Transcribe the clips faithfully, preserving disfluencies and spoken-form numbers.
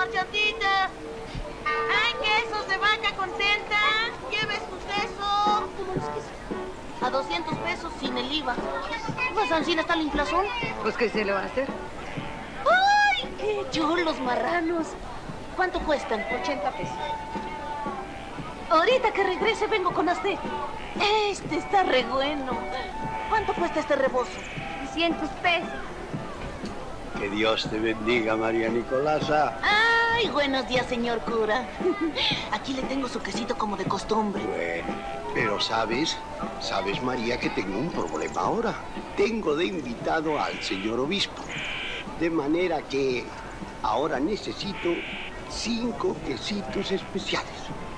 marchandita. ¡Ay, quesos de vaca contenta! ¡Lleve su queso! ¿Cómo los quesos? A doscientos pesos sin el I V A. ¿Pues Ancina está la inflación? Pues, ¿qué se le va a hacer? ¡Ay, qué cholos marranos! ¿Cuánto cuestan? ochenta pesos. Ahorita que regrese vengo con usted. Este está re bueno. ¿Cuánto cuesta este rebozo? trescientos pesos. Que Dios te bendiga, María Nicolasa. Ay, buenos días, señor cura. Aquí le tengo su quesito como de costumbre. Bueno, pero sabes, sabes, María, que tengo un problema ahora. Tengo de invitado al señor obispo. De manera que ahora necesito cinco quesitos especiales.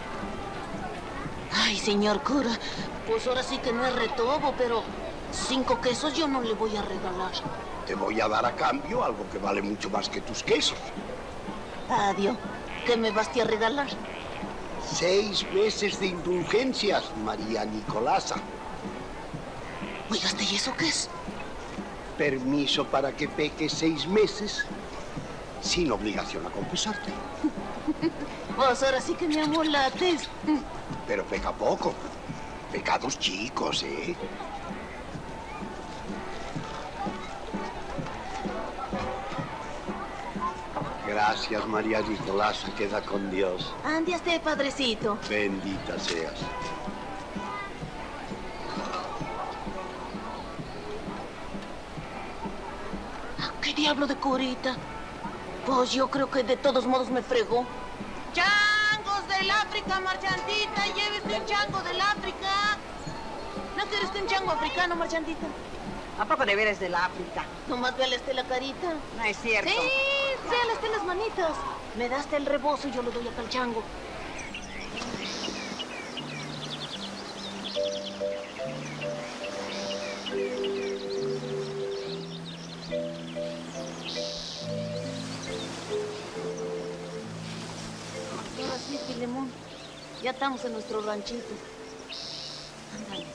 Ay, señor cura, pues ahora sí que no es retobo, pero cinco quesos yo no le voy a regalar. Te voy a dar a cambio algo que vale mucho más que tus quesos. Adiós. ¿Qué me vas a regalar? Seis meses de indulgencias, María Nicolasa. Oiga, ¿y eso qué es? Permiso para que peques seis meses sin obligación a confesarte. Vos ahora sí que me amolates. Pero peca poco. Pecados chicos, ¿eh? Gracias, María Nicolasa. Queda con Dios. Ande usted, padrecito. Bendita seas. ¿Qué diablo de curita? Pues yo creo que de todos modos me fregó. ¡Changos del África, marchandita! ¡Llévese un chango del África! ¿No quieres que un chango africano, marchandita? ¿A poco de veras de la África? Nomás véale este la carita. No es cierto. Sí, véale este las manitas. Me das el rebozo y yo le doy acá al chango. Ahora sí, Filemón. Ya estamos en nuestro ranchito. Ándale.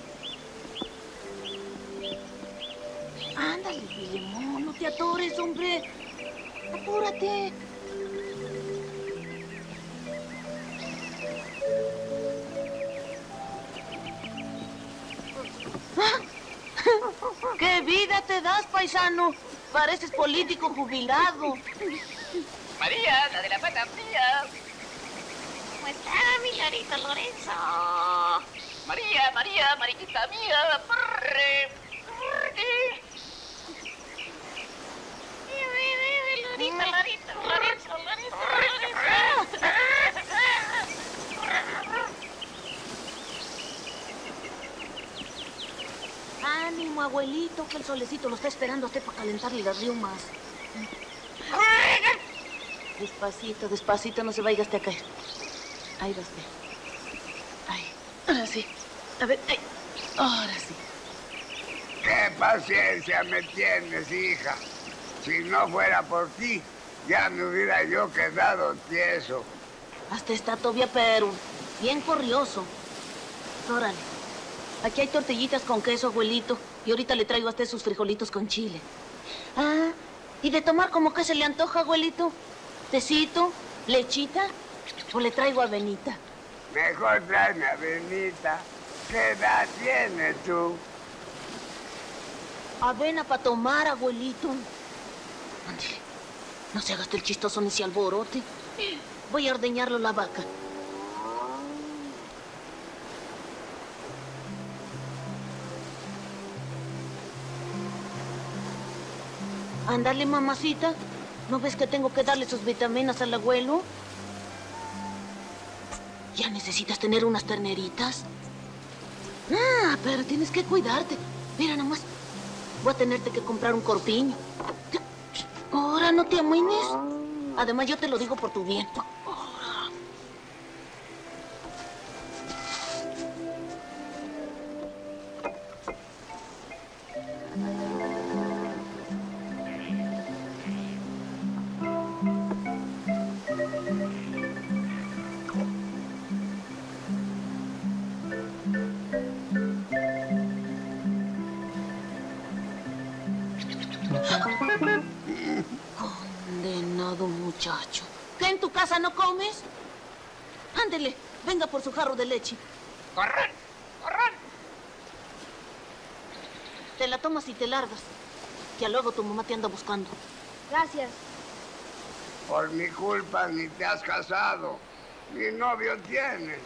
Ándale, Filemón, no te atores, hombre. Apúrate. ¡Ah! ¡Qué vida te das, paisano! Pareces político jubilado. María, la de la pata fría. ¿Cómo está, mi Lorito Lorenzo? María, María, mariquita mía. Prrre, prrre. Lorito, Lorito, Lorenzo, Lorenzo, Lorenzo. Ánimo, abuelito, que el solecito lo está esperando a usted para calentarle las riumas. Despacito, despacito, no se vaya hasta a caer. Ahí va usted. Ahí, ahora sí. A ver, ahí. Ahora sí. ¡Qué paciencia me tienes, hija! Si no fuera por ti, ya me hubiera yo quedado tieso. Hasta está todavía, pero bien corrioso. Órale. Aquí hay tortillitas con queso, abuelito. Y ahorita le traigo a usted sus frijolitos con chile. Ah, ¿y de tomar como que se le antoja, abuelito? ¿Tecito? ¿Lechita? ¿O le traigo avenita? Mejor tráeme a Benita. ¿Qué edad tienes tú? Avena para tomar, abuelito. Ándale. No se hagas el chistoso ni se alborote. Voy a ordeñarlo la vaca. Ándale, mamacita. ¿No ves que tengo que darle sus vitaminas al abuelo? ¿Ya necesitas tener unas terneritas? Ah, pero tienes que cuidarte. Mira nomás. Voy a tenerte que comprar un corpiño. Ahora, no te amuines. Además, yo te lo digo por tu bien. Condenado muchacho. ¿Qué, en tu casa no comes? Ándele, venga por su jarro de leche. ¡Corran! ¡Corran! Te la tomas y te largas. Ya luego tu mamá te anda buscando. Gracias. Por mi culpa ni te has casado, ni novio tienes.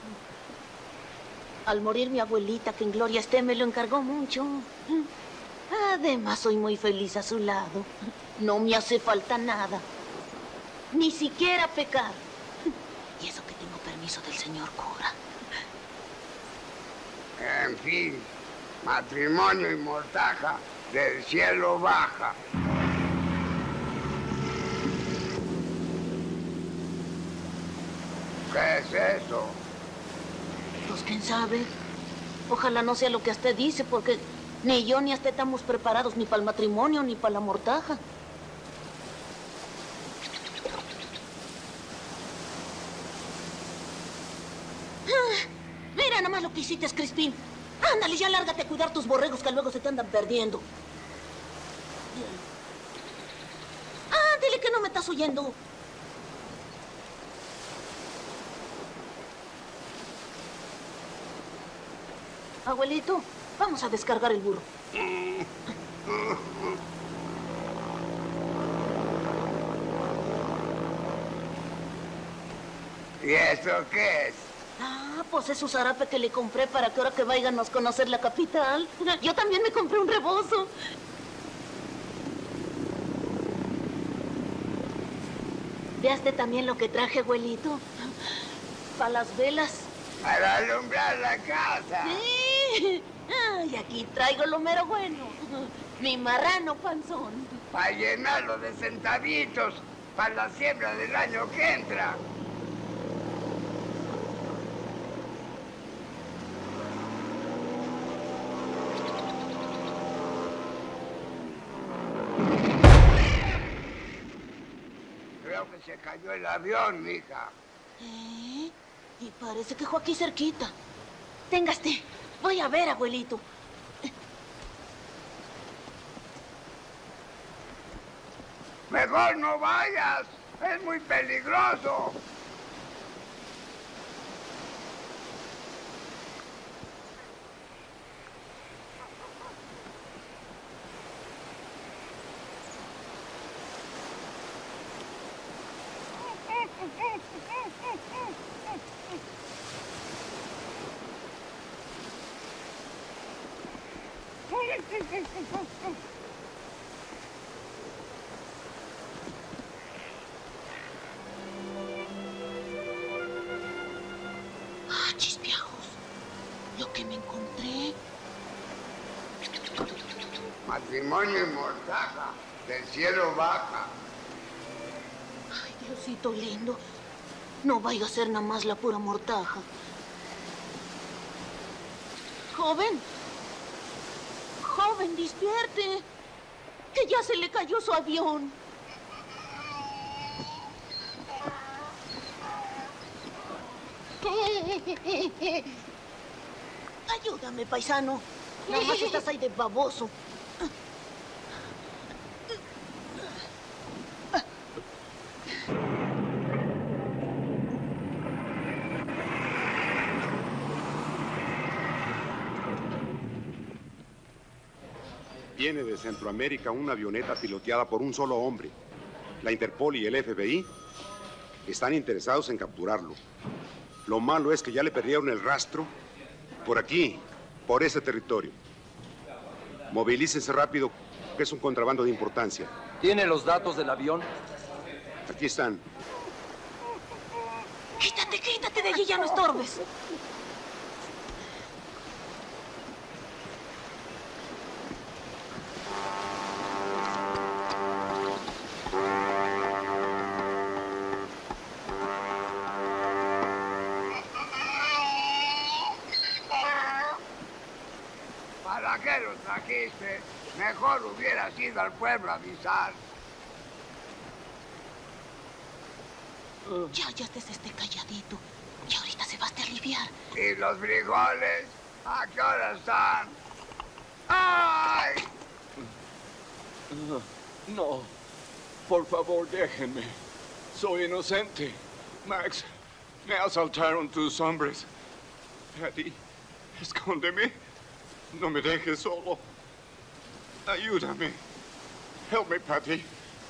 Al morir mi abuelita, que en gloria esté, me lo encargó mucho. Además, soy muy feliz a su lado. No me hace falta nada. Ni siquiera pecar. Y eso que tengo permiso del señor cura. En fin, matrimonio y mortaja del cielo baja. ¿Qué es eso? Pues quién sabe. Ojalá no sea lo que usted dice, porque ni yo ni usted estamos preparados ni para el matrimonio ni para la mortaja. Ah, mira nada más lo que hiciste, Crispín. Ándale, ya lárgate a cuidar tus borregos que luego se te andan perdiendo. Ándale, que no me estás oyendo. Abuelito, vamos a descargar el burro. ¿Y eso qué es? Ah, pues es su zarape que le compré para que ahora que vayan a conocer la capital. Yo también me compré un rebozo. ¿Veaste también lo que traje, abuelito? Para las velas. Para alumbrar la casa. Sí. Y aquí traigo lo mero bueno. Mi marrano panzón. Para llenarlo de centavitos para la siembra del año que entra. Creo que se cayó el avión, mija. ¿Eh? Y parece que fue aquí cerquita. Téngaste. Voy a ver, abuelito. Mejor no vayas. Es muy peligroso. Ah, chispiajos. Lo que me encontré. Matrimonio y mortaja del cielo baja. Ay, Diosito lindo. No vaya a ser nada más la pura mortaja. Joven. Joven, despierte. Que ya se le cayó su avión. Ayúdame, paisano. Nada más estás ahí de baboso. Viene de Centroamérica una avioneta piloteada por un solo hombre. La Interpol y el F B I están interesados en capturarlo. Lo malo es que ya le perdieron el rastro por aquí, por ese territorio. Movilícense rápido, que es un contrabando de importancia. ¿Tiene los datos del avión? Aquí están. Quítate, quítate de allí, ya no estorbes. ¿Para qué lo trajiste? Mejor hubieras ido al pueblo a avisar. Ya, ya estés este calladito. Y ahorita se va a aliviar. ¿Y los frijoles? ¿A qué hora están? ¡Ay! No, por favor, déjenme. Soy inocente. Max, me asaltaron tus hombres. Patty, escóndeme. No me dejes solo. Ayúdame. Help me, Patty.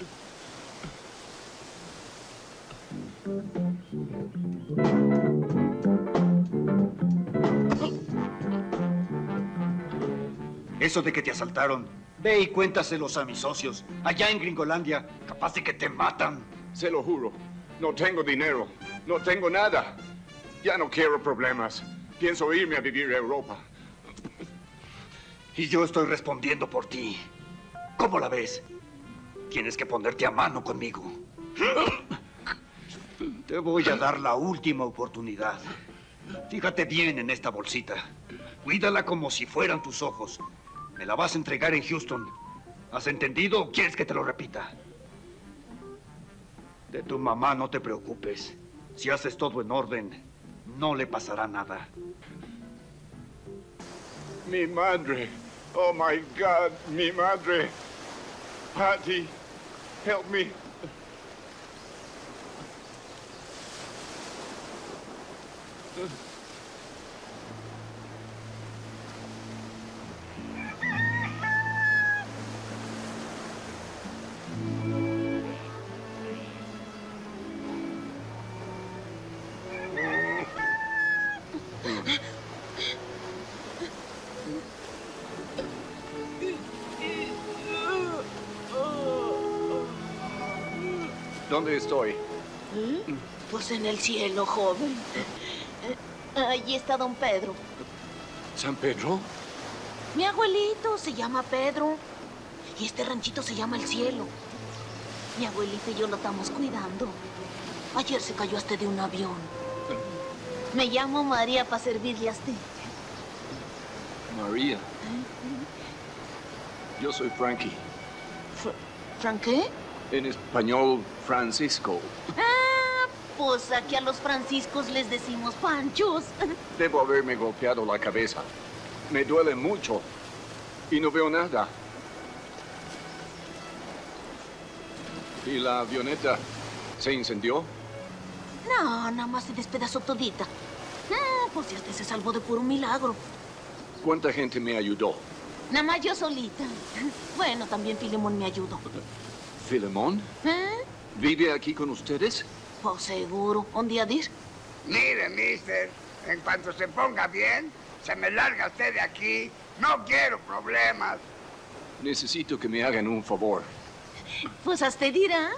Eso de que te asaltaron, ve y cuéntaselos a mis socios, allá en Gringolandia, capaz de que te matan. Se lo juro, no tengo dinero, no tengo nada. Ya no quiero problemas. Pienso irme a vivir a Europa. Y yo estoy respondiendo por ti. ¿Cómo la ves? Tienes que ponerte a mano conmigo. Te voy a dar la última oportunidad. Fíjate bien en esta bolsita. Cuídala como si fueran tus ojos. Me la vas a entregar en Houston. ¿Has entendido o quieres que te lo repita? De tu mamá no te preocupes. Si haces todo en orden, no le pasará nada. Mi madre. Oh, my God, mi madre. Patty, help me. ¿Dónde estoy? ¿Eh? Pues en el cielo, joven. Allí está don Pedro. ¿San Pedro? Mi abuelito se llama Pedro. Y este ranchito se llama El Cielo. Mi abuelito y yo lo estamos cuidando. Ayer se cayó hasta de un avión. Me llamo María para servirle a usted. María. Yo soy Frankie. Fr ¿Frank qué? En español, Francisco. Ah, pues aquí a los franciscos les decimos panchos. Debo haberme golpeado la cabeza. Me duele mucho. Y no veo nada. ¿Y la avioneta se incendió? No, nada más se despedazó todita. Ah, pues ya usted se salvó de puro milagro. ¿Cuánta gente me ayudó? Nada más yo solita. Bueno, también Filemón me ayudó. ¿Filemón? ¿Eh? ¿Vive aquí con ustedes? Pues seguro. ¿Un día dir? Mire, mister, en cuanto se ponga bien, se me larga usted de aquí. No quiero problemas. Necesito que me hagan un favor. Pues hasta dirá.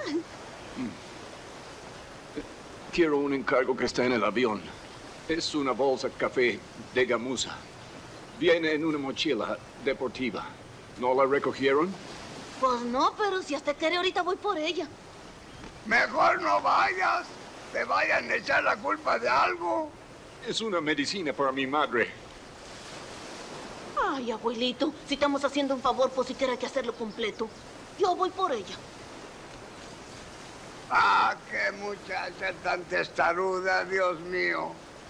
Quiero un encargo que está en el avión. Es una bolsa café de gamuza. Viene en una mochila deportiva. ¿No la recogieron? Pues no, pero si hasta quiere ahorita voy por ella. Mejor no vayas. Te vayan a echar la culpa de algo. Es una medicina para mi madre. Ay, abuelito, si estamos haciendo un favor, pues si quiere que hacerlo completo. Yo voy por ella. Ah, qué muchacha tan testaruda, Dios mío.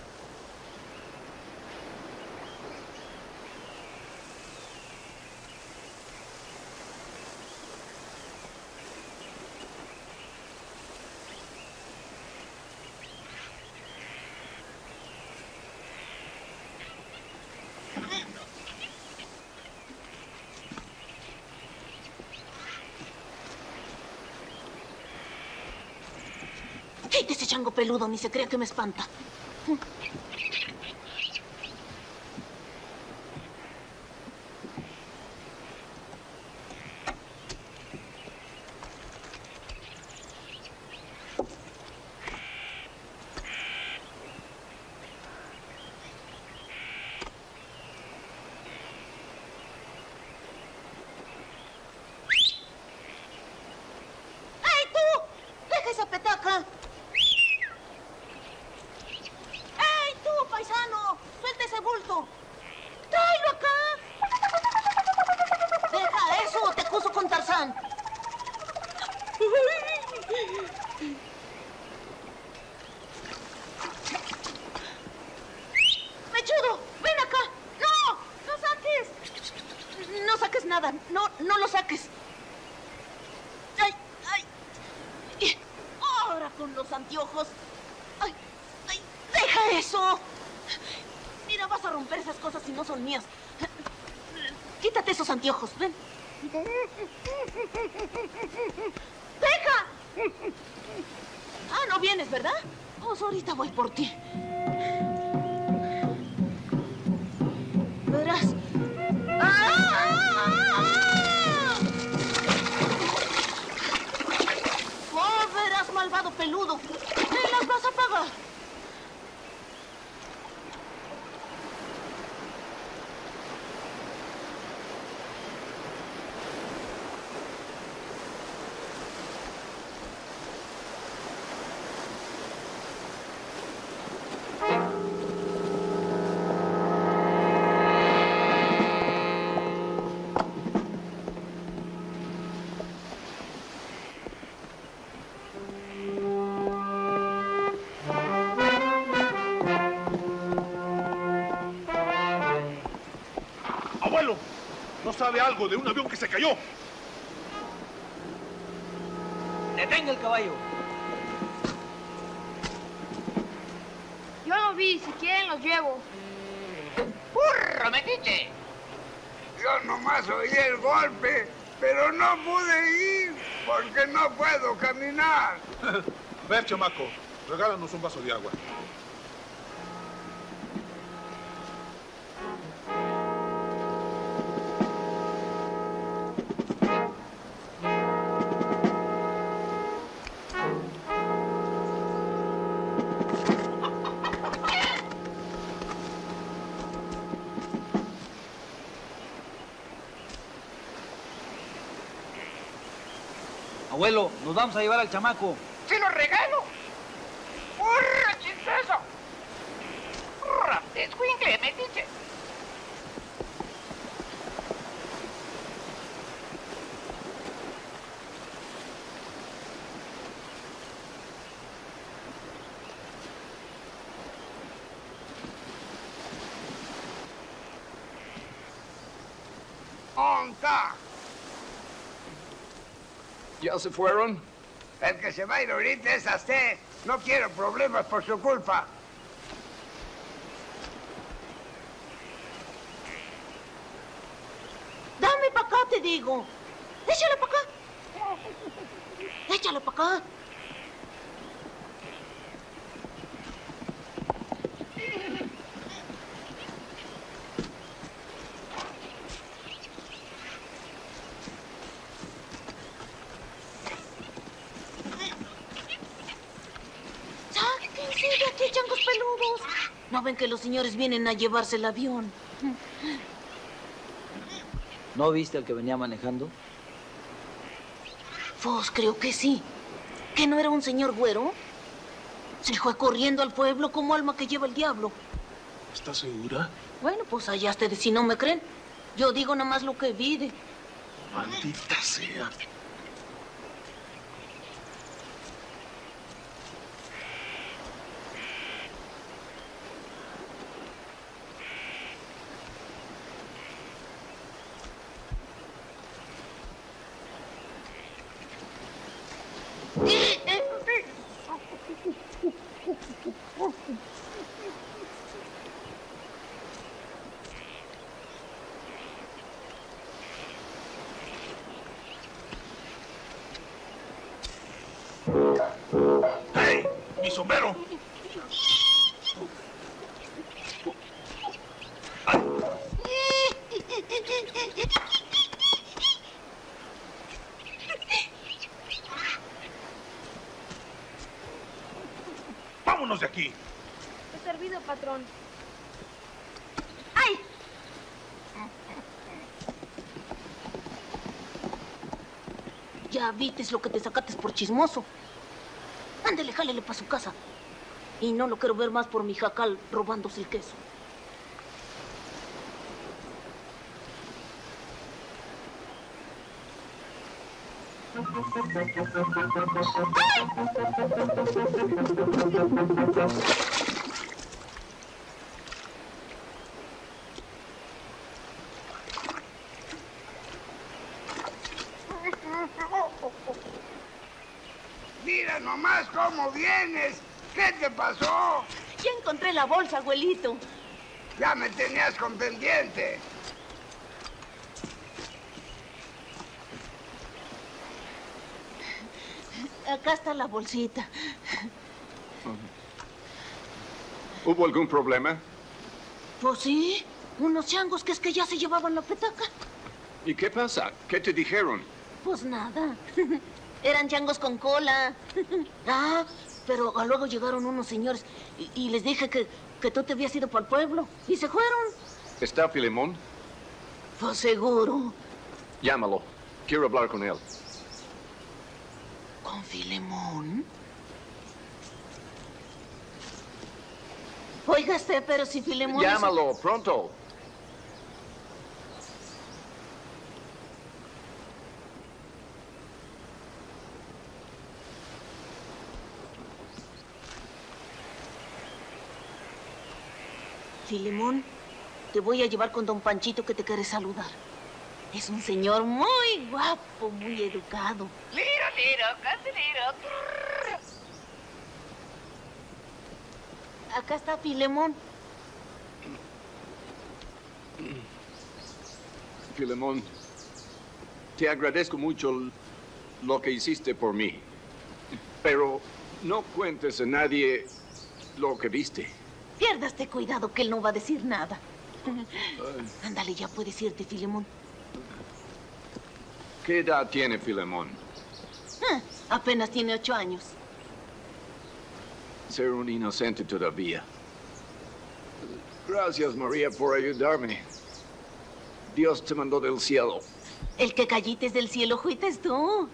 Quite ese chango peludo, ni se crea que me espanta. ¡Ey, tú! ¡Deja esa petaca! ¡Paisano! ¡Suelta ese bulto! ¡Tráelo acá! ¡Deja eso! ¡Te acuso con Tarzán! ¡Mechudo! ¡Ven acá! ¡No! ¡No saques! No saques nada. No, no lo saques. ¡Ay! ¡Ay! ¡Ahora con los anteojos. ¡Ay! ¡Ay! ¡Deja eso! Mira, vas a romper esas cosas si no son mías. Quítate esos anteojos, ven. ¡Deja! Ah, no vienes, ¿verdad? Pues ahorita voy por ti. Verás. ¡Ah! ¡Oh, verás, malvado peludo! ¡Me las vas a pagar! Abuelo, ¿no sabe algo de un avión que se cayó? Detenga el caballo. Yo lo vi, si quieren los llevo. ¡Burro, metiche! Yo nomás oí el golpe, pero no pude ir porque no puedo caminar. Ver, chamaco, regálanos un vaso de agua. Abuelo, nos vamos a llevar al chamaco. ¡Se lo regalo! ¡Burra, chistoso! ¡Burra, escuincle, metiche! ¡Onta! ¿Ya se fueron? El que se va a ir ahorita es a usted. No quiero problemas por su culpa. Dame para acá, te digo. Échalo para acá. Échalo para acá. ¡Sáquense de aquí, changos peludos! ¿No ven que los señores vienen a llevarse el avión? ¿No viste al que venía manejando? Pues creo que sí. ¿Que no era un señor güero? Se fue corriendo al pueblo como alma que lleva el diablo. ¿Estás segura? Bueno, pues allá ustedes si no me creen. Yo digo nomás lo que vi de... Maldita sea. ¡Hey! ¡Mi sombrero! ¡Vámonos de aquí! He servido, patrón. ¡Ay! Ya vites lo que te sacates por chismoso. Ándale, jálele para su casa. Y no lo quiero ver más por mi jacal robándose el queso. Mira Mira nomás cómo vienes. ¿Qué te pasó? Ya encontré la bolsa, abuelito. Ya me tenías con pendiente. Acá está la bolsita. ¿Hubo algún problema? Pues sí, unos changos que es que ya se llevaban la petaca. ¿Y qué pasa? ¿Qué te dijeron? Pues nada. Eran changos con cola. Ah, pero luego llegaron unos señores y, y les dije que, que tú te habías ido para el pueblo. Y se fueron. ¿Está Filemón? Pues seguro. Llámalo. Quiero hablar con él. ¿Con Filemón? Oiga usted, pero si Filemón... Llámalo, es... pronto. Filemón, te voy a llevar con don Panchito que te quiere saludar. Es un señor muy guapo, muy educado. Liro, liro, casi liro. Acá está Filemón. Filemón, te agradezco mucho lo que hiciste por mí. Pero no cuentes a nadie lo que viste. Pierdaste cuidado que él no va a decir nada. Ándale, ya puedes irte, Filemón. ¿Qué edad tiene Filemón? Ah, apenas tiene ocho años. Ser un inocente todavía. Gracias, María, por ayudarme. Dios te mandó del cielo. El que callites del cielo fuites tú.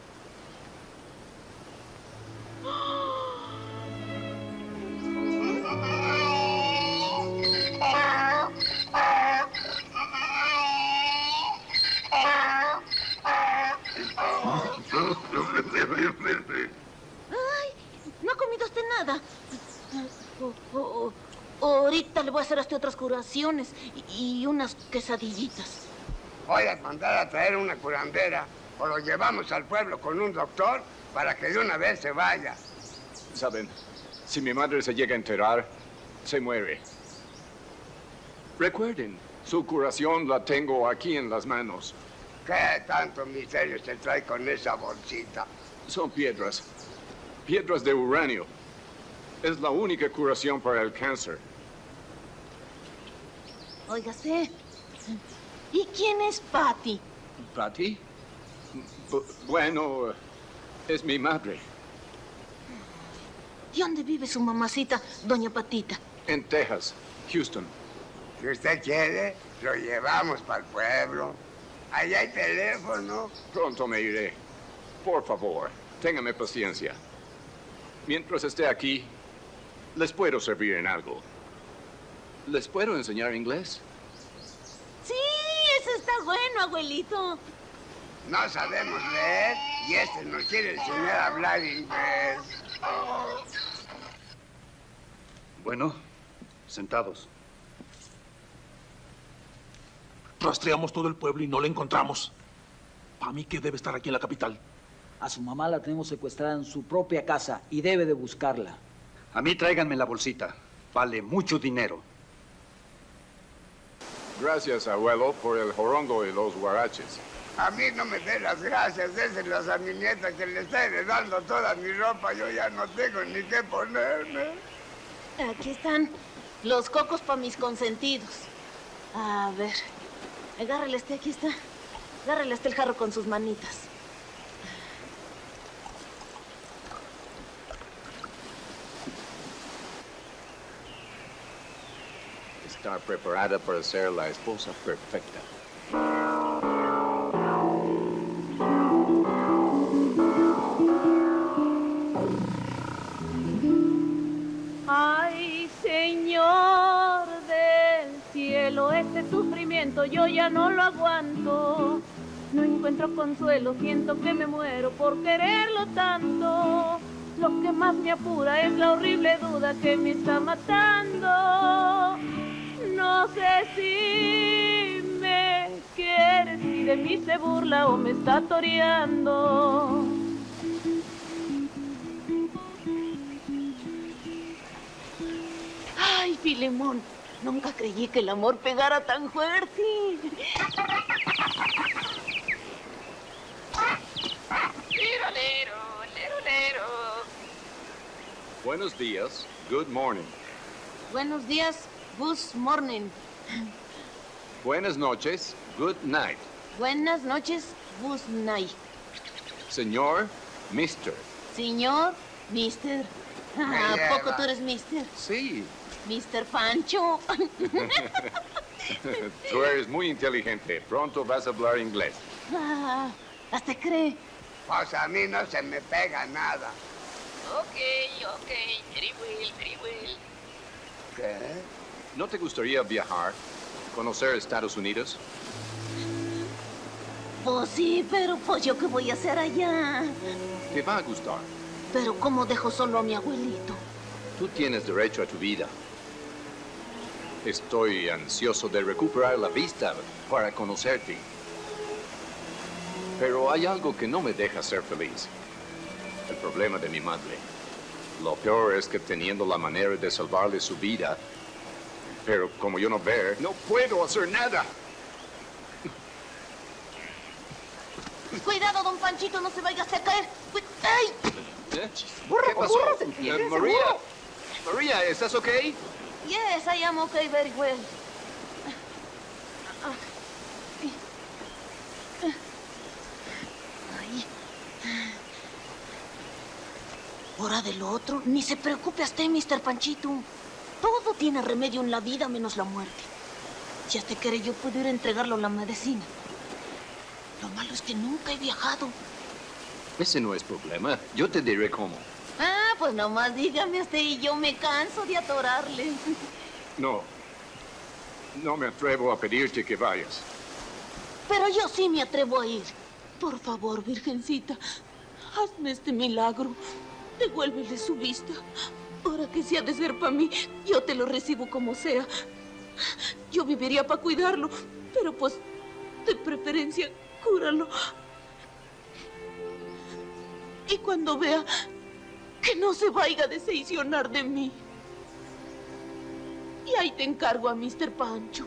Ay, no ha comido usted nada. Oh, oh, oh, ahorita le voy a hacer a usted otras curaciones y, y unas quesadillitas. Voy a mandar a traer una curandera o lo llevamos al pueblo con un doctor para que de una vez se vaya. Saben, si mi madre se llega a enterar, se muere. Recuerden, su curación la tengo aquí en las manos. ¿Qué tanto misterio se trae con esa bolsita? Son piedras. Piedras de uranio. Es la única curación para el cáncer. Óigase, ¿y quién es Patty? ¿Patty? B- bueno, es mi madre. ¿Y dónde vive su mamacita, doña Patita? En Texas, Houston. Si usted quiere, lo llevamos para el pueblo. Allá hay teléfono. Pronto me iré. Por favor, téngame paciencia. Mientras esté aquí, les puedo servir en algo. ¿Les puedo enseñar inglés? Sí, eso está bueno, abuelito. No sabemos leer y este nos quiere enseñar a hablar inglés. Bueno, sentados. Rastreamos todo el pueblo y no la encontramos. Para mí que debe estar aquí en la capital. A su mamá la tenemos secuestrada en su propia casa y debe de buscarla. A mí tráiganme la bolsita. Vale mucho dinero. Gracias, abuelo, por el jorongo y los guaraches. A mí no me dé las gracias, déselas a mi nieta que le está heredando toda mi ropa. Yo ya no tengo ni qué ponerme. Aquí están los cocos para mis consentidos. A ver, agárrele este, aquí está. Agárrele este el jarro con sus manitas. Está preparada para ser la esposa perfecta. Ay, Señor del cielo, este sufrimiento yo ya no lo aguanto. No encuentro consuelo, siento que me muero por quererlo tanto. Lo que más me apura es la horrible duda que me está matando. No sé si me quieres, si de mí se burla o me está toreando. Filemón, nunca creí que el amor pegara tan fuerte. Lero, lero, lero, lero. Buenos días. Good morning. Buenos días. Good morning. Buenas noches. Good night. Buenas noches. Good night. Señor, mister. Señor, mister. Ah, ¿a poco tú eres mister? Sí. Mister Pancho. Tú eres muy inteligente. Pronto vas a hablar inglés. Ah, hasta cree. Pues a mí no se me pega nada. Ok, ok, very well, very well. ¿Qué? ¿No te gustaría viajar? ¿Conocer Estados Unidos? Pues sí, pero pues yo qué voy a hacer allá. Te va a gustar. Pero ¿cómo dejo solo a mi abuelito? Tú tienes derecho a tu vida. Estoy ansioso de recuperar la vista para conocerte. Pero hay algo que no me deja ser feliz. El problema de mi madre. Lo peor es que teniendo la manera de salvarle su vida, pero como yo no veo, no puedo hacer nada. Cuidado, don Panchito, no se vaya a caer. ¡Ay! ¿Eh? Burro, ¿Qué pasó? burro, ¿se entiende? Eh, María, Burro. María, ¿estás okay? Yes, I am okay, very well. Ay. Hora del otro. Ni se preocupe usted, mister Panchito. Todo tiene remedio en la vida menos la muerte. Si hasta quiere yo puedo ir a entregarlo la medicina. Lo malo es que nunca he viajado. Ese no es problema. Yo te diré cómo. Ah, pues nomás dígame usted y yo me canso de atorarle. No. No me atrevo a pedirte que vayas. Pero yo sí me atrevo a ir. Por favor, Virgencita, hazme este milagro. Devuélvele su vista. Ahora que sea de ser para mí, yo te lo recibo como sea. Yo viviría para cuidarlo, pero pues, de preferencia, cúralo. Y cuando vea que no se vaya a decepcionar de mí. Y ahí te encargo a mister Pancho.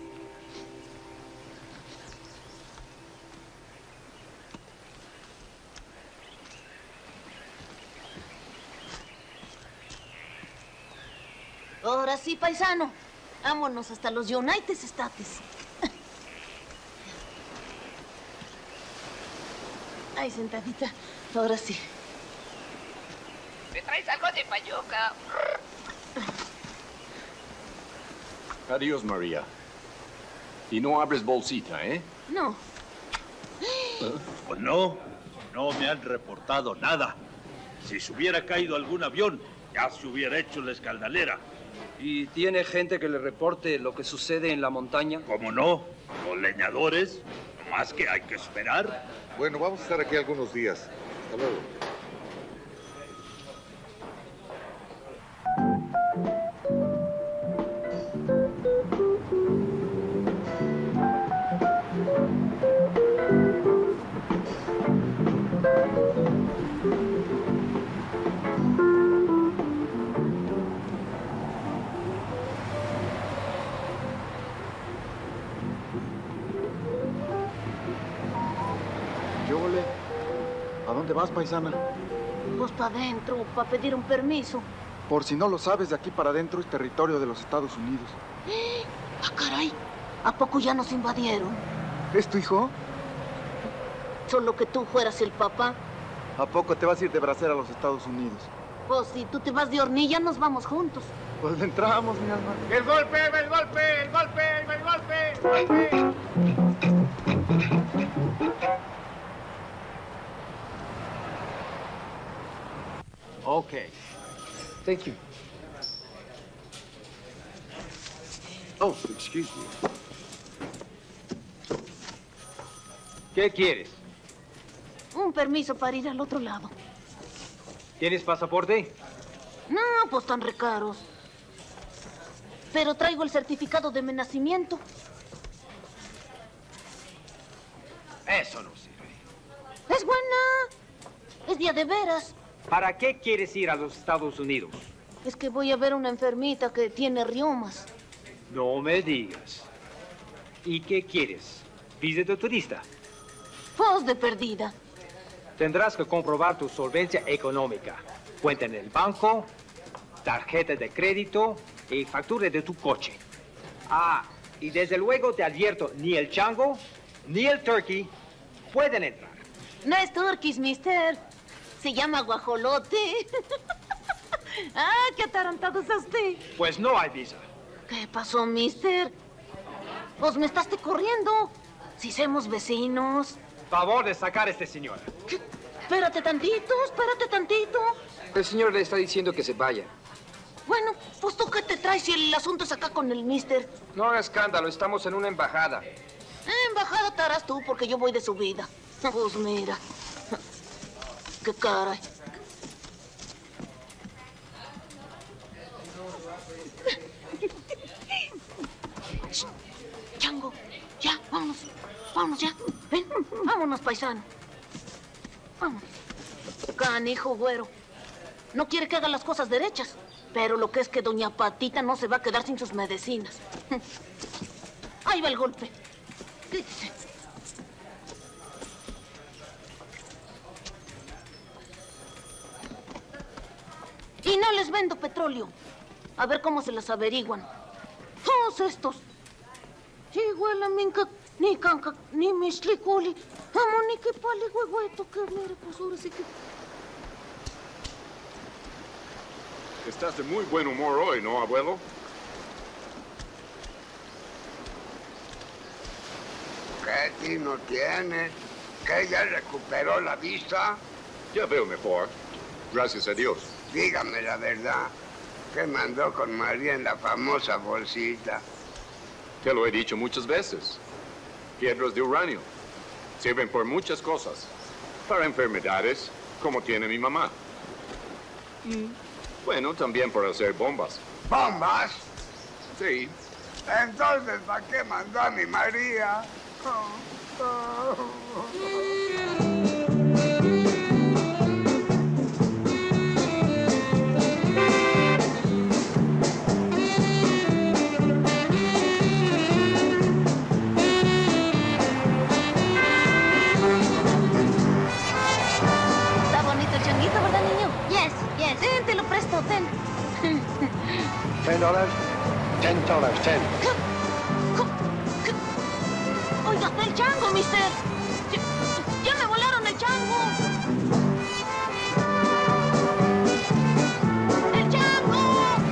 Ahora sí, paisano. Vámonos hasta los United States. Ay, sentadita. Ahora sí. ¿Me traes algo de payoca? Adiós, María. Y no abres bolsita, ¿eh? No. Pues no, no me han reportado nada. Si se hubiera caído algún avión, ya se hubiera hecho la escaldalera. ¿Y tiene gente que le reporte lo que sucede en la montaña? ¿Cómo no? Los leñadores, más que hay que esperar. Bueno, vamos a estar aquí algunos días. Hasta luego. ¿A dónde vas, paisana? Pues para adentro, para pedir un permiso. Por si no lo sabes, de aquí para adentro es territorio de los Estados Unidos. Ah, caray. ¿A poco ya nos invadieron? ¿Es tu hijo? Solo que tú fueras el papá. ¿A poco te vas a ir de bracera a los Estados Unidos? Pues si tú te vas de hornilla, nos vamos juntos. Pues le entramos, mi alma. ¡El golpe, el golpe, el golpe, el golpe! ¡El golpe! Okay. Thank you. Oh, excuse me. ¿Qué quieres? Un permiso para ir al otro lado. ¿Tienes pasaporte? No, pues tan recaros. Pero traigo el certificado de mi nacimiento. Eso no sirve. Es buena. Es día de veras. ¿Para qué quieres ir a los Estados Unidos? Es que voy a ver una enfermita que tiene riomas. No me digas. ¿Y qué quieres? ¿Visa de turista? Voz de perdida. Tendrás que comprobar tu solvencia económica. Cuenta en el banco, tarjeta de crédito y factura de tu coche. Ah, y desde luego te advierto, ni el chango, ni el turkey pueden entrar. No es turquís, mister. Se llama guajolote. Ah, qué atarantado es usted. Pues no hay visa. ¿Qué pasó, mister? Pues me estás corriendo. Si somos vecinos. Favor de sacar a este señor. ¿Qué? Espérate tantito, espérate tantito. El señor le está diciendo que se vaya. Bueno, pues tú qué te traes si el asunto es acá con el mister. No haga escándalo, estamos en una embajada. Eh, embajada te harás tú porque yo voy de subida. Pues mira. Qué caray. Chango, ya, vámonos. Vámonos ya. Ven, vámonos, paisano. Vámonos. Canijo, güero. No quiere que haga las cosas derechas. Pero lo que es que doña Patita no se va a quedar sin sus medicinas. Ahí va el golpe. Quítese. Y no les vendo petróleo. A ver cómo se las averiguan. Todos estos. Igual minca, ni canca, ni mixliculi. Amo ni que pali huehueto que viene, pues ahora sí que. Estás de muy buen humor hoy, ¿no, abuelo? ¿Qué tino tiene? ¿Que ya recuperó la vista? Ya veo mejor. Gracias a Dios. Dígame la verdad. ¿Qué mandó con María en la famosa bolsita? Te lo he dicho muchas veces. Piedras de uranio. Sirven por muchas cosas. Para enfermedades, como tiene mi mamá. Mm. Bueno, también para hacer bombas. ¿Bombas? Sí. Entonces, ¿para qué mandó a mi María? Oh, oh. Está bonito el changuito, ¿verdad, niño? Yes, yes. Ten, te lo presto, ten. Ten dollars. Ten dollars, ten. Oiga, está el chango, mister. Ya, ya me volaron el chango. ¡El chango!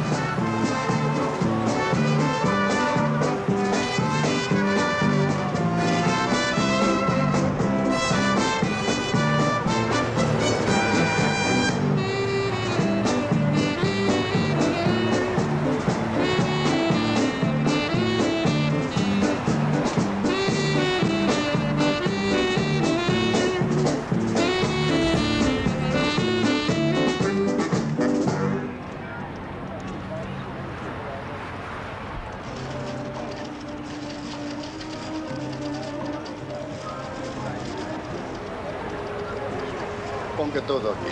Ponga todo aquí.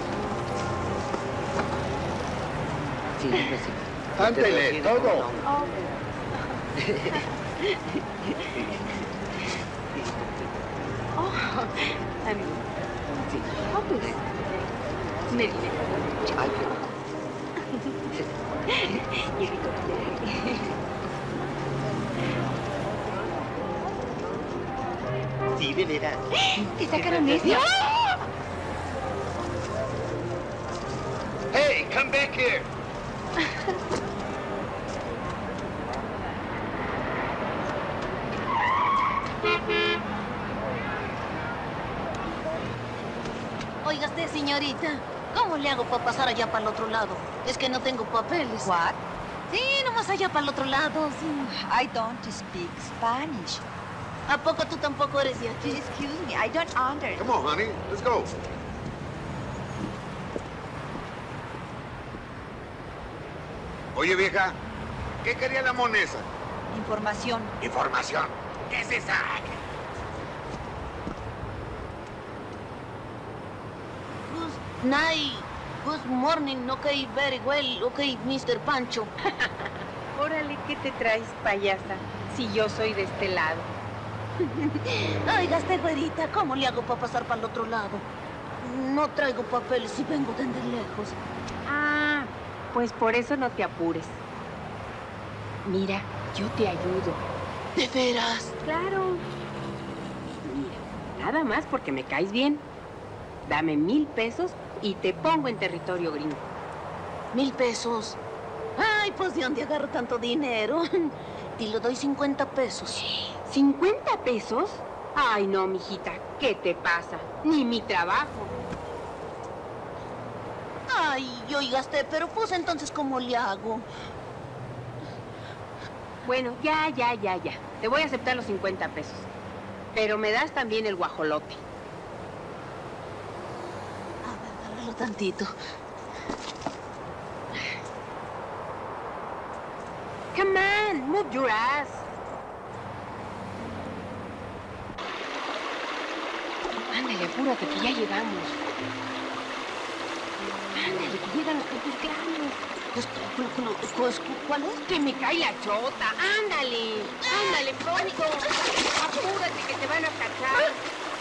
Sí, pues sí. Ándele, todo. Oh, sí. Oh, pues. Mire. Ay, Sí, de veras. ¿Te sacaron esto? Hey, come back here. Oiga usted, señorita, ¿cómo le hago para pasar allá para el otro lado? Es que no tengo papeles. What? Sí, nomás allá para el otro lado, sí. I don't speak Spanish. ¿A poco tú tampoco eres de aquí? Excuse me, I don't understand. Come on, honey, let's go. Oye, vieja, ¿qué quería la monesa? Información. Información. ¿Qué es esa? Pues, Nay, Good morning, ok, very well, ok, mister Pancho. Órale, ¿qué te traes, payasa? Si yo soy de este lado. Oiga, este güerita, ¿cómo le hago para pasar para el otro lado? No traigo papeles y vengo de lejos. Ah, pues por eso no te apures. Mira, yo te ayudo. ¿De veras? Claro. Mira, nada más porque me caes bien. Dame mil pesos y te pongo en territorio gringo. ¿Mil pesos? Ay, pues ¿de dónde agarro tanto dinero? Y le doy cincuenta pesos. ¿cincuenta pesos? Ay, no, mijita, ¿qué te pasa? Ni mi trabajo. Ay, yo y gasté, pero pues entonces, ¿cómo le hago? Bueno, ya, ya, ya, ya. Te voy a aceptar los cincuenta pesos. Pero me das también el guajolote. A ver, agárralo tantito. Come on, move your ass. Ándale, apúrate, que ya llegamos. Ándale, que llegan los propios pues, ¿cuál es? Que me cae la chota. Ándale, ándale, pronto. Apúrate, que te van a cachar.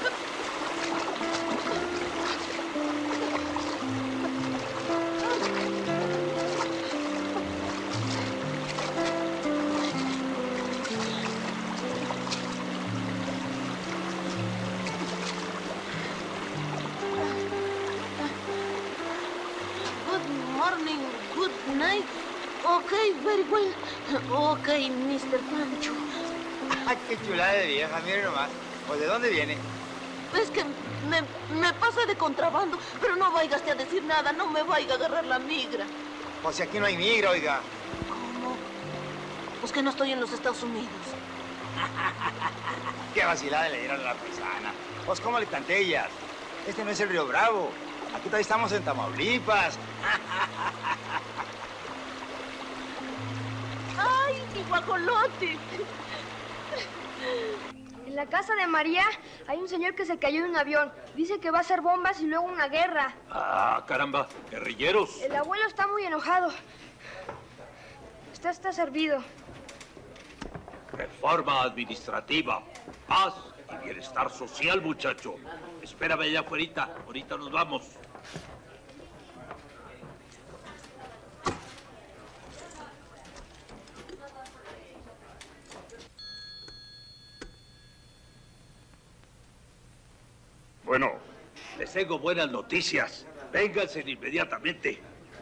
Good night. Ok, very well. Ok, mister Pancho. ¡Ay, qué chulada de vieja! Mire nomás. ¿O de dónde viene? Es que me, me pasa de contrabando, pero no vayas a decir nada, no me vaya a agarrar la migra. Pues si aquí no hay migra, oiga. ¿Cómo? Pues que no estoy en los Estados Unidos. ¡Qué vacilada le dieron a la paisana! Pues cómo le tantellas. Este no es el Río Bravo. Aquí todavía estamos en Tamaulipas. ¡Ay, mi guajolote! En la casa de María hay un señor que se cayó de un avión. Dice que va a hacer bombas y luego una guerra. Ah, caramba, guerrilleros. El abuelo está muy enojado. Usted está servido. Reforma administrativa, paz y bienestar social, muchacho. Espérame allá afuera, ahorita nos vamos. Bueno, les tengo buenas noticias. Vénganse inmediatamente.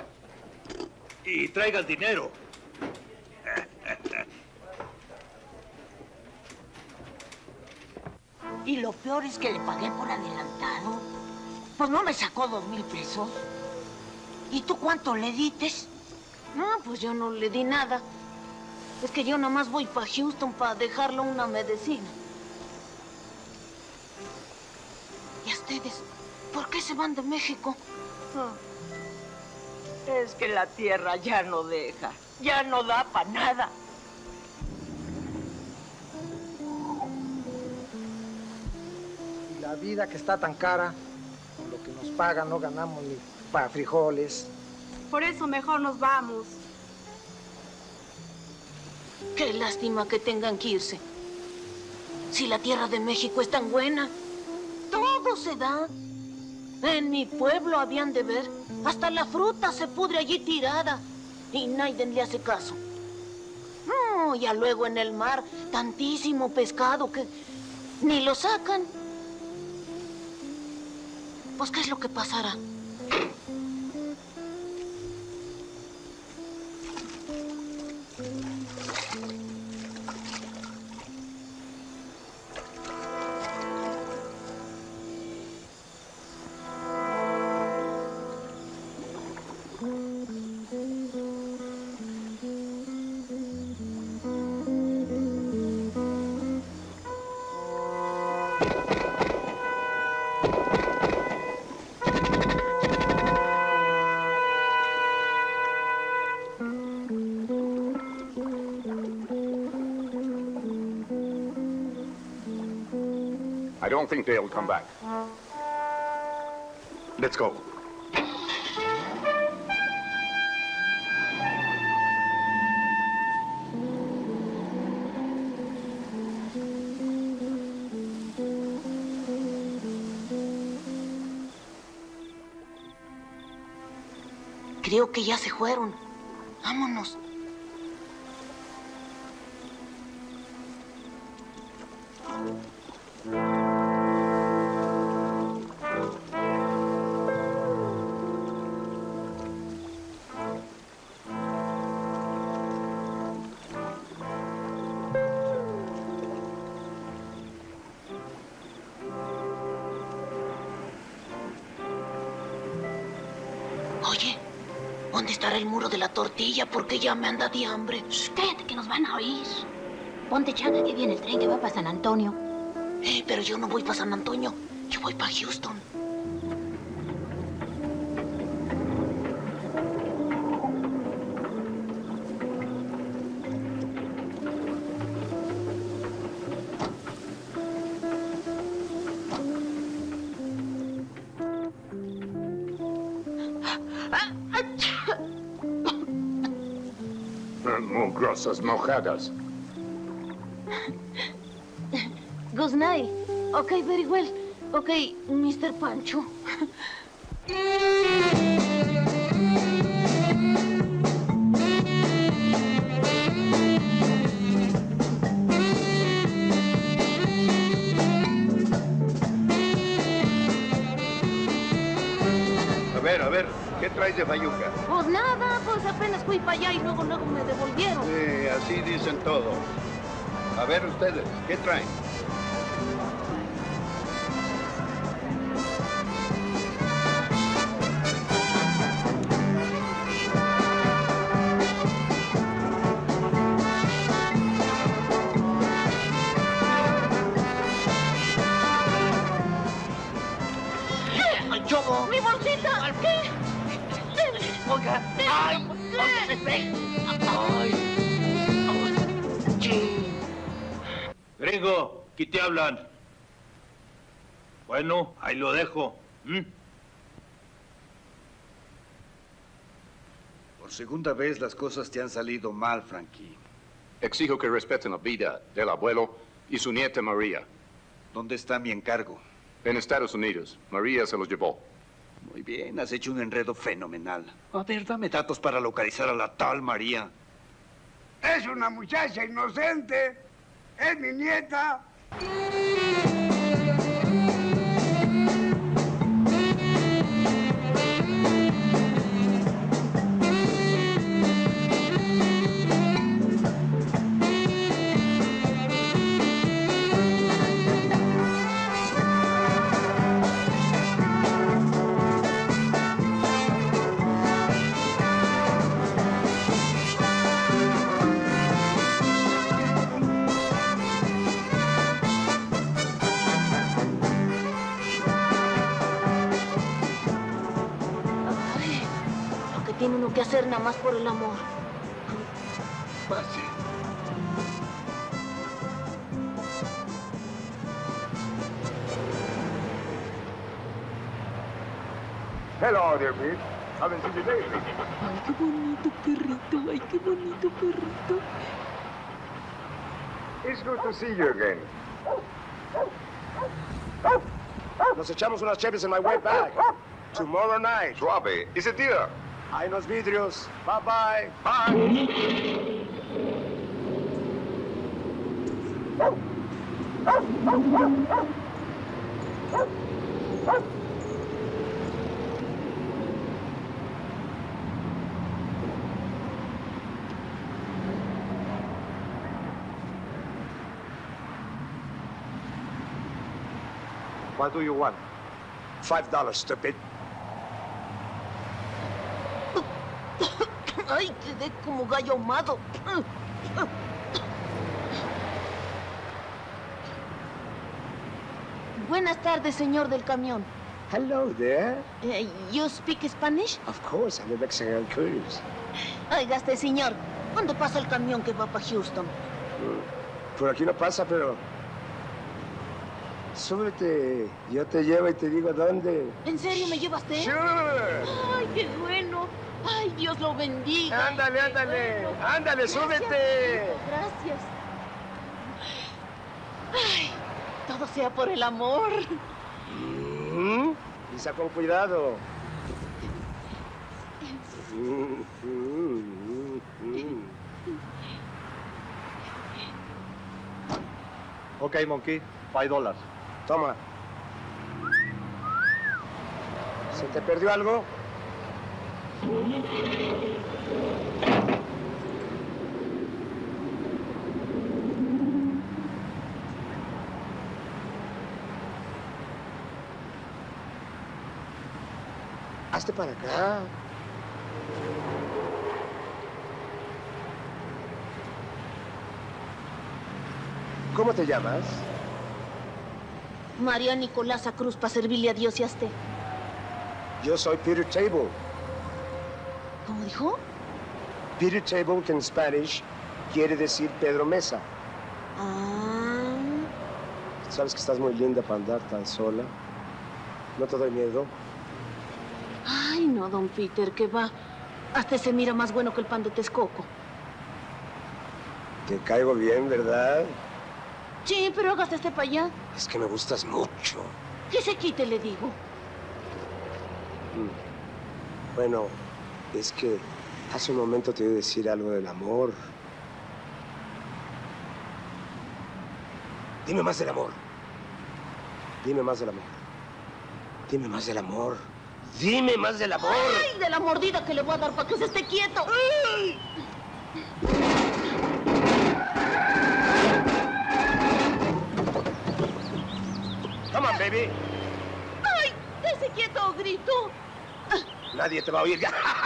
Y traigan dinero. Y lo peor es que le pagué por adelantado. Pues no me sacó dos mil pesos. ¿Y tú cuánto le dites? No, pues yo no le di nada. Es que yo nada más voy para Houston para dejarle una medicina. ¿Y a ustedes? ¿Por qué se van de México? Oh. Es que la tierra ya no deja. Ya no da para nada. La vida que está tan cara, con lo que nos pagan no ganamos ni para frijoles. Por eso mejor nos vamos. Qué lástima que tengan que irse. Si la tierra de México es tan buena, todo se da. En mi pueblo habían de ver, hasta la fruta se pudre allí tirada y nadie le hace caso. No, ya luego en el mar, tantísimo pescado que ni lo sacan. Pues, ¿qué es lo que pasará? I don't think they'll come back. Let's go. Creo que ya se fueron. Vámonos. Oye, ¿dónde estará el muro de la tortilla? Porque ya me anda de hambre. Shh, cállate que nos van a oír. Ponte chaga que viene el tren que va para San Antonio. Eh, pero yo no voy para San Antonio. Yo voy para Houston. Mugrosas mojadas. Good night. Okay, very well. Okay, mister Pancho. A ver, a ver, ¿qué traes de Fayuca? Pues nada, pues apenas fui para allá y luego, luego me devolvieron. Sí, así dicen todos. A ver ustedes, ¿qué traen? ¡Choco! ¡Mi bolsita! ¿Qué? Oiga, ¡ay! ¡Ay! ¡Ay! Gringo, ¿qué te hablan? Bueno, ahí lo dejo. ¿Mm? Por segunda vez las cosas te han salido mal, Frankie. Exijo que respeten la vida del abuelo y su nieta María. ¿Dónde está mi encargo? En Estados Unidos. María se los llevó. Muy bien, has hecho un enredo fenomenal. A ver, dame datos para localizar a la tal María. Es una muchacha inocente. Es mi nieta. Tiene uno que hacer nada más por el amor. Pase. Hello, dear Pete. Haven't seen you lately. Ay, qué bonito perrito. Ay, qué bonito perrito. It's good to see you again. Nos echamos unas cheves en my way back. Tomorrow night. Suave. ¿Y ese día? Hay unos vidrios. Bye bye. Bye. What do you want? Five dollars, stupid. Ay, quedé como gallo ahumado. Buenas tardes, señor del camión. Hello there. Uh, you speak Spanish? Of course, I'm a Mexican cruise. Oiga, este señor, ¿dónde pasa el camión que va para Houston? Por aquí no pasa, pero... Súbete, yo te llevo y te digo dónde. ¿En serio me llevaste? Sure. Ay, qué bueno. Ay, Dios lo bendiga. Ándale, ándale. Bueno. Ándale, Gracias, súbete. hijo, gracias. Ay, todo sea por el amor. Mm-hmm. Pisa con cuidado. Ok, Monkey, five dólares. Toma. ¿Se te perdió algo? Hazte para acá. ¿Cómo te llamas? María Nicolasa Cruz, para servirle a Dios y a usted. Yo soy Peter Table. ¿Cómo dijo? Peter Table, que en Spanish quiere decir Pedro Mesa. Ah. Sabes que estás muy linda para andar tan sola. ¿No te doy miedo? Ay, no, don Peter, que va. Hasta se mira más bueno que el pan de Texcoco. Te caigo bien, ¿verdad? Sí, pero hágase este para allá. Es que me gustas mucho. Que se quite, le digo. Mm. Bueno, es que hace un momento te iba a decir algo del amor. Dime más del amor. Dime más del amor. Dime más del amor. Dime más del amor. ¡Ay! De la mordida que le voy a dar para que se esté quieto. ¡Ay! Come on, baby. ¡Ay! ¡Dese quieto, grito! Nadie te va a oír.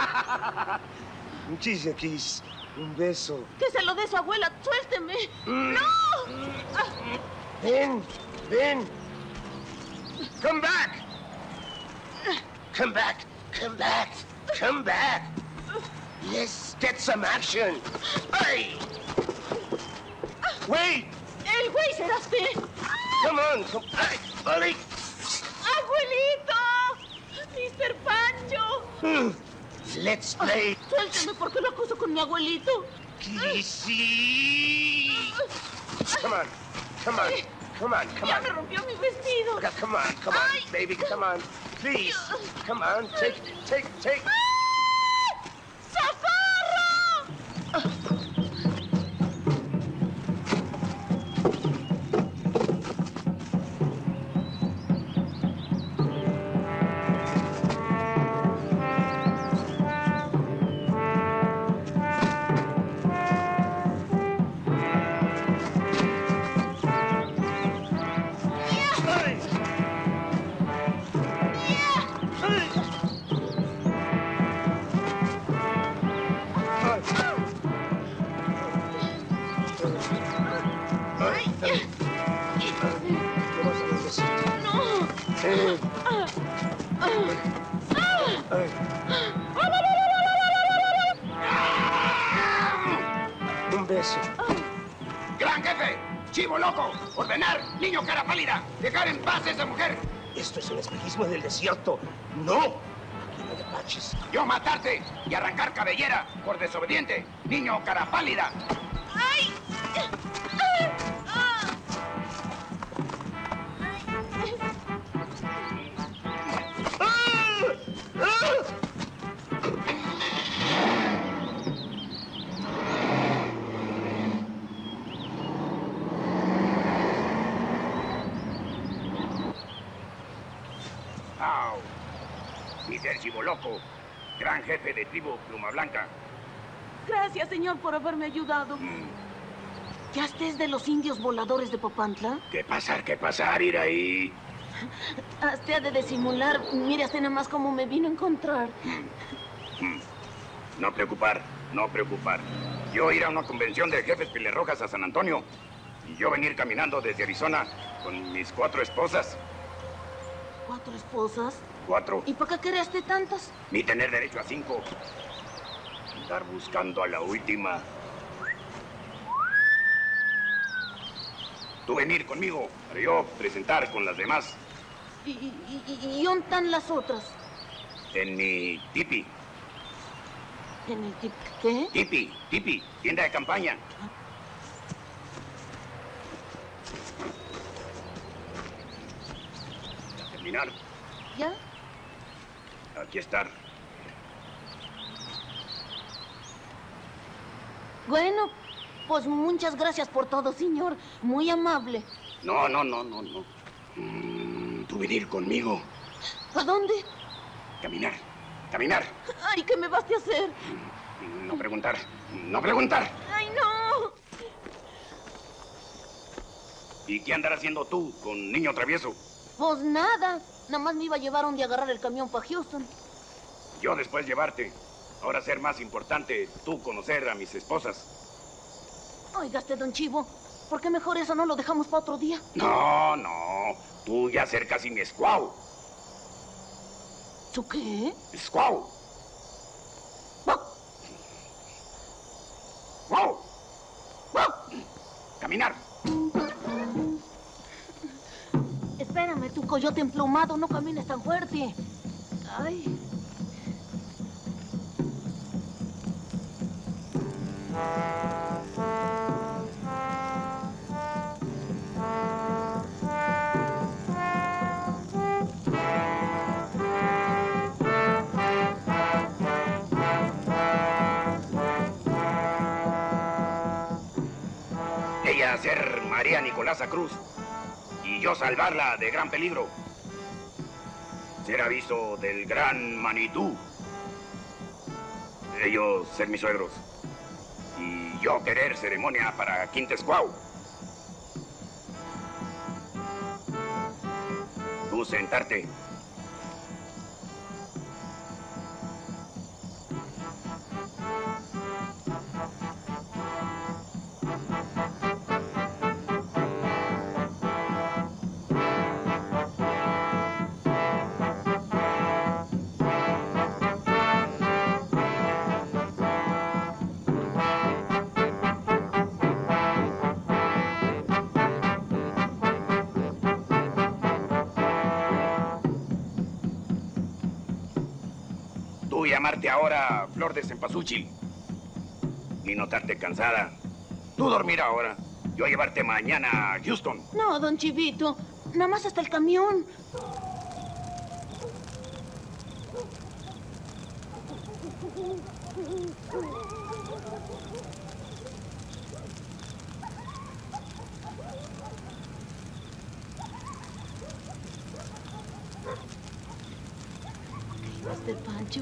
Un kiss, un kiss. Un beso. Que se lo dé su abuela. ¡Suélteme! Mm. ¡No! Ven, ven. Come back. Come back, come back, come back. Let's get some action. Hey! Wait! ¡El güey será usted! Come on, come hey, buddy. ¡Abuelito! ¡mister Pancho! Let's play. Suélteme porque lo acuso con mi abuelito. Kissy. Come on, come on, come on, come Ya on. me rompió mi vestido. Come on, come on, baby, come on. Please, come on, take, take, take. ¡Socorro! Un beso. ¡Gran jefe! ¡Chivo loco! ¡Ordenar! ¡Niño cara pálida! ¡Dejar en paz a esa mujer! Esto es un espejismo del desierto. ¡No! Aquí no hay apaches. ¡Yo matarte y arrancar cabellera por desobediente! ¡Niño cara pálida! ¡Ay! ¡Au! Mister Chivo loco, gran jefe de tribu Pluma Blanca. Gracias, señor, por haberme ayudado. ¿Ya estés de los indios voladores de Popantla? ¿Qué pasar, qué pasar, ir ahí? Hasta de disimular. Mire, hasta nada más cómo me vino a encontrar. No preocupar, no preocupar. Yo ir a una convención de jefes pilerrojas a San Antonio. Y yo venir caminando desde Arizona con mis cuatro esposas. ¿Cuatro esposas? Cuatro. ¿Y para qué querías tantas? Ni tener derecho a cinco. Andar buscando a la última. Tú venir conmigo para yo presentar con las demás. ¿Y, y, y, y dónde están las otras? En mi tipi. ¿En el tipi qué? Tipi, tipi, tienda de campaña. A terminar. ¿Ya? Aquí está. Bueno, pues muchas gracias por todo, señor. Muy amable. No, no, no, no, no. Mm, tú venir conmigo. ¿A dónde? Caminar, caminar. Ay, ¿qué me vas a hacer? No preguntar, no preguntar. Ay, no. ¿Y qué andarás haciendo tú con niño travieso? Pues nada. Nada más me iba a llevar un día a agarrar el camión para Houston. Yo después llevarte. Ahora ser más importante, tú conocer a mis esposas. Oigaste, don Chivo, ¿por qué mejor eso no lo dejamos para otro día? No, no. Tú ya ser casi mi escuau. ¿Tú qué? Escuau. ¡Wow! ¡Wow! Caminar. Espérame, tu coyote emplumado, no camines tan fuerte. Ay. Ella ser María Nicolasa Cruz y yo salvarla de gran peligro. Ser aviso del gran Manitú. Ellos ser mis suegros. Y yo querer ceremonia para Quintescuau. Tú sentarte. Tú llamarte ahora Flor de Cempasúchil. Ni notarte cansada. Tú dormir ahora. Yo llevarte mañana a Houston. No, don Chivito. Nada más hasta el camión. ¿Qué ibas de Pancho?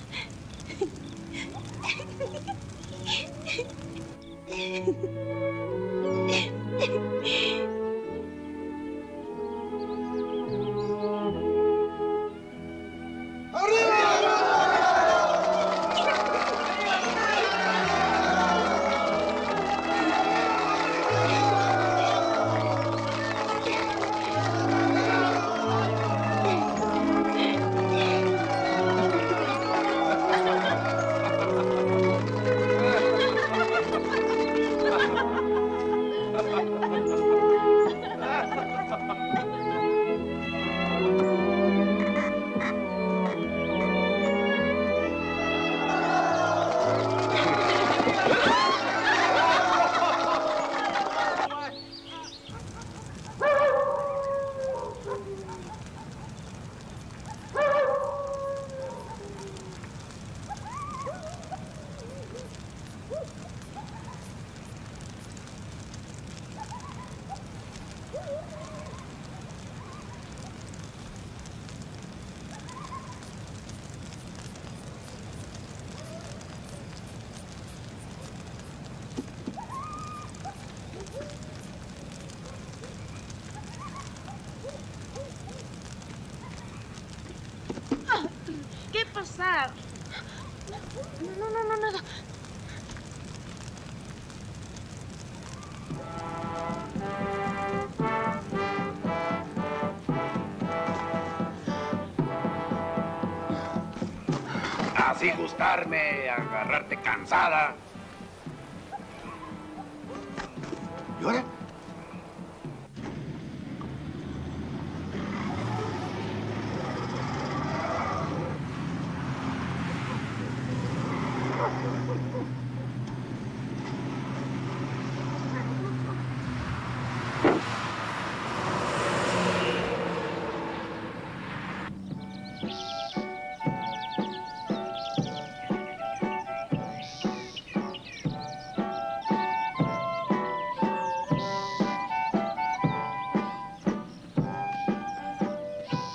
¿Qué pasa? No, no, no, nada. Así gustarme, agarrarte cansada. ¿Y ahora?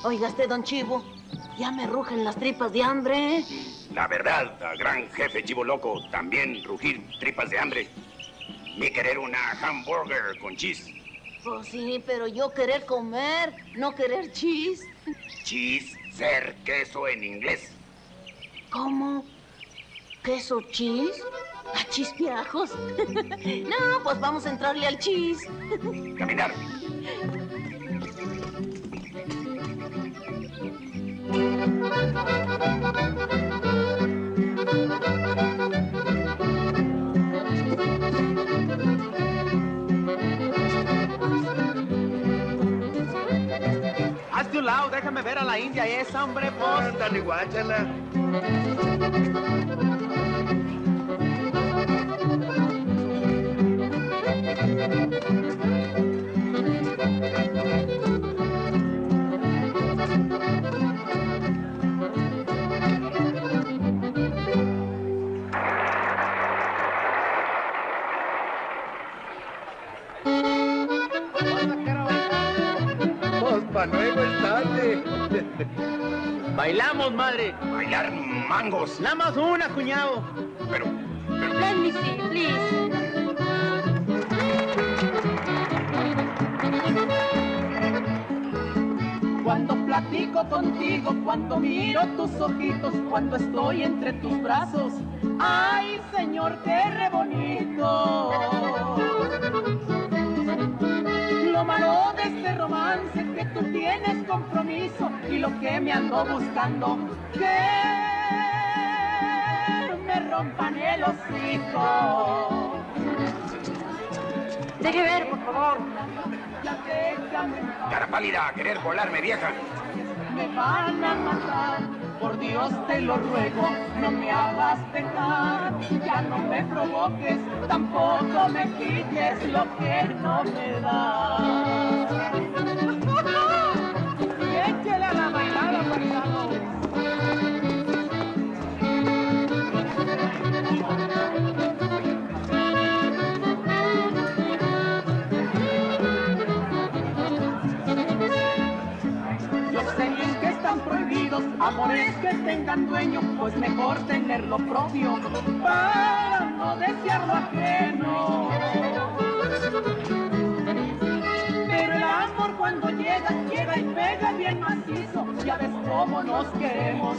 Oiga usted, don Chivo, ya me rugen las tripas de hambre. La verdad, gran jefe Chivo Loco, también rugir tripas de hambre. Ni querer una hamburger con cheese. Pues sí, pero yo querer comer, no querer cheese. Cheese, ser queso en inglés. ¿Cómo? ¿Queso cheese? ¿A chispiajos? No, pues vamos a entrarle al cheese. Caminar. Hazte un lado, déjame ver a la india esa, hombre, pues. Ándale, guáchala. Pues nuevo el tarde. Bailamos, madre. Bailar mangos. Nada más una, cuñado. Pero, pero... Let me see, please. Cuando platico contigo, cuando miro tus ojitos, cuando estoy entre tus brazos, ¡ay, señor, qué re bonito! Lo malo de este romance que tú tienes compromiso y lo que me ando buscando, que me rompan el hocico. Deje ver, por favor. Cara pálida, querer volarme, vieja. Me van a matar, por Dios te lo ruego, no me hagas pecar. Ya no me provoques, tampoco me quites lo que no me das. Échale a la bailada, paisano. Amores que tengan dueño, pues mejor tener lo propio para no desear lo ajeno. Pero el amor cuando llega, llega y pega bien macizo. Ya ves cómo nos queremos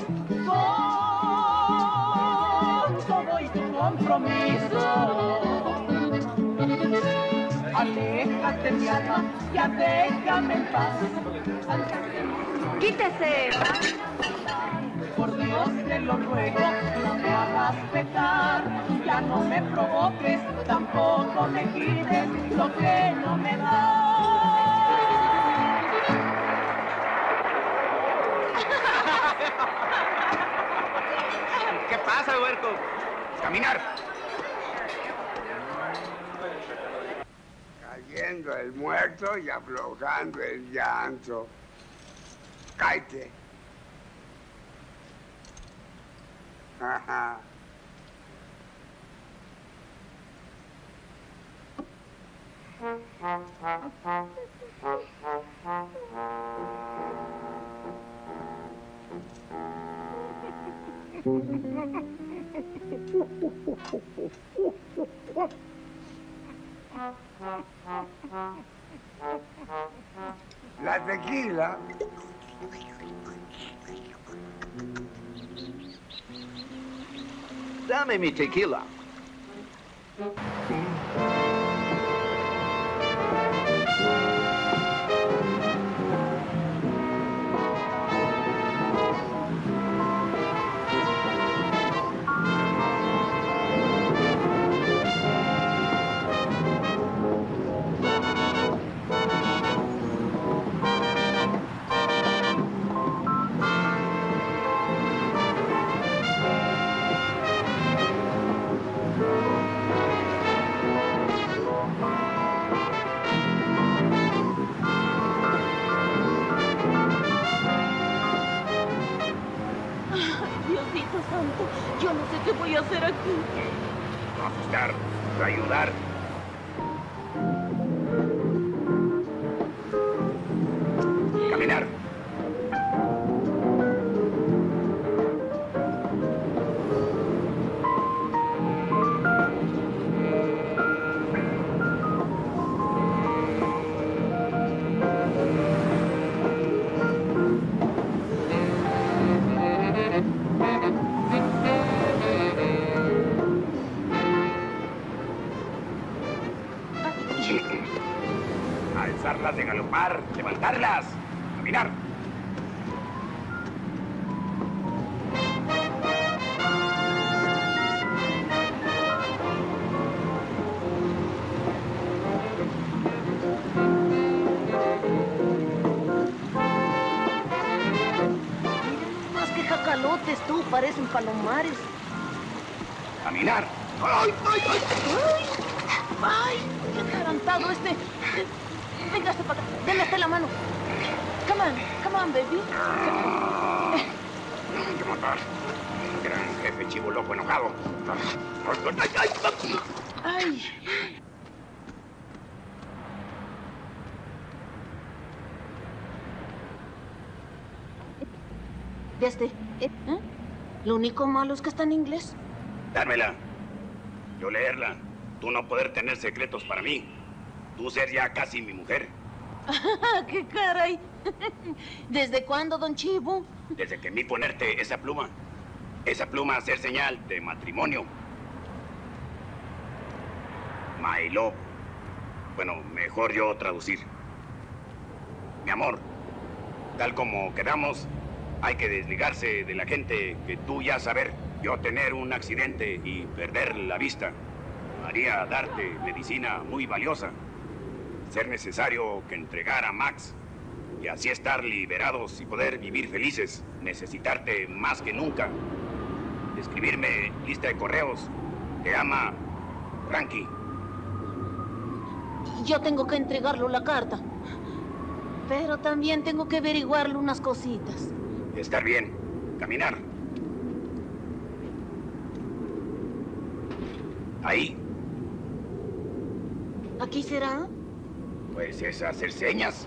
con todo y tu compromiso. Aléjate, mi alma, ya déjame en paz. ¡Quítese! Por Dios te lo ruego, no me hagas pecar, ya no me provoques, tampoco me quites lo que no me das. ¿Qué pasa, huerco? Caminar. Cayendo el muerto y aflojando el llanto. Cállate. Ajá. La tequila. Dame mi tequila. Yo no sé qué voy a hacer aquí. No asustar, ayudar. Caminar. Dejarlas de galopar, levantarlas, caminar. Más que jacalotes, tú, parecen palomares. Caminar. ¡Ay, ay, ay! ¡Ay! ¡Ay! ¡Qué atarantado este! Venga, hasta para acá. Deme hasta la mano. Come on, come on, baby. ¿Qué matar? Gran jefe chivo loco enojado. ¡Ay, ay, ay! ¡Ay! Desde, ¿eh? Lo único malo es que está en inglés. Dármela. Yo leerla. Tú no poder tener secretos para mí. Tú ser ya casi mi mujer. ¡Qué caray! ¿Desde cuándo, don Chivo? Desde que vi ponerte esa pluma. Esa pluma hacer señal de matrimonio. My love. Bueno, mejor yo traducir. Mi amor, tal como quedamos, hay que desligarse de la gente que tú ya saber. Yo tener un accidente y perder la vista. Haría darte medicina muy valiosa. Ser necesario que entregar a Max. Y así estar liberados y poder vivir felices. Necesitarte más que nunca. Escribirme lista de correos. Te ama, Frankie. Yo tengo que entregarlo la carta. Pero también tengo que averiguarle unas cositas. Estar bien. Caminar. Ahí. ¿Aquí será? Pues es hacer señas.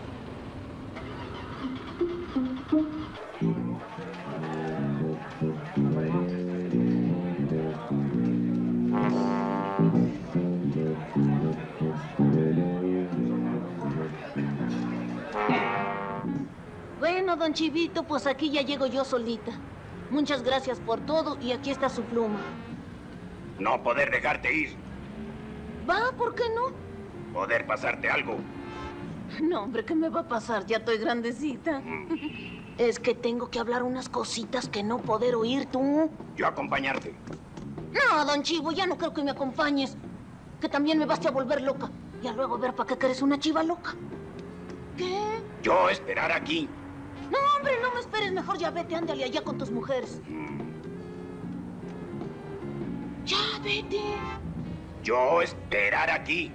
Bueno, don Chivito, pues aquí ya llego yo solita. Muchas gracias por todo y aquí está su pluma. No poder dejarte ir. Va, ¿por qué no? Poder pasarte algo. No, hombre, ¿qué me va a pasar? Ya estoy grandecita. Mm. Es que tengo que hablar unas cositas que no poder oír tú. Yo acompañarte. No, don Chivo, ya no creo que me acompañes. Que también me vas a volver loca. Ya luego a ver para qué que eres una chiva loca. ¿Qué? Yo esperar aquí. No, hombre, no me esperes. Mejor ya vete, ándale allá con tus mujeres. Mm. Ya, vete. Yo esperar aquí.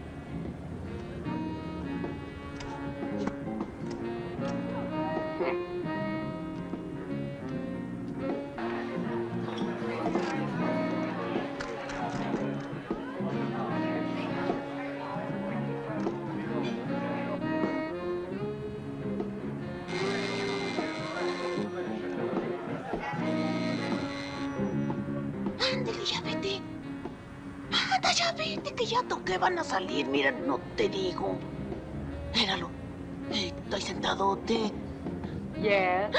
Ándale, ya vete. Anda, ya vete, que ya toqué, van a salir. Mira, no te digo. Míralo. Eh, estoy sentadote. Yeah.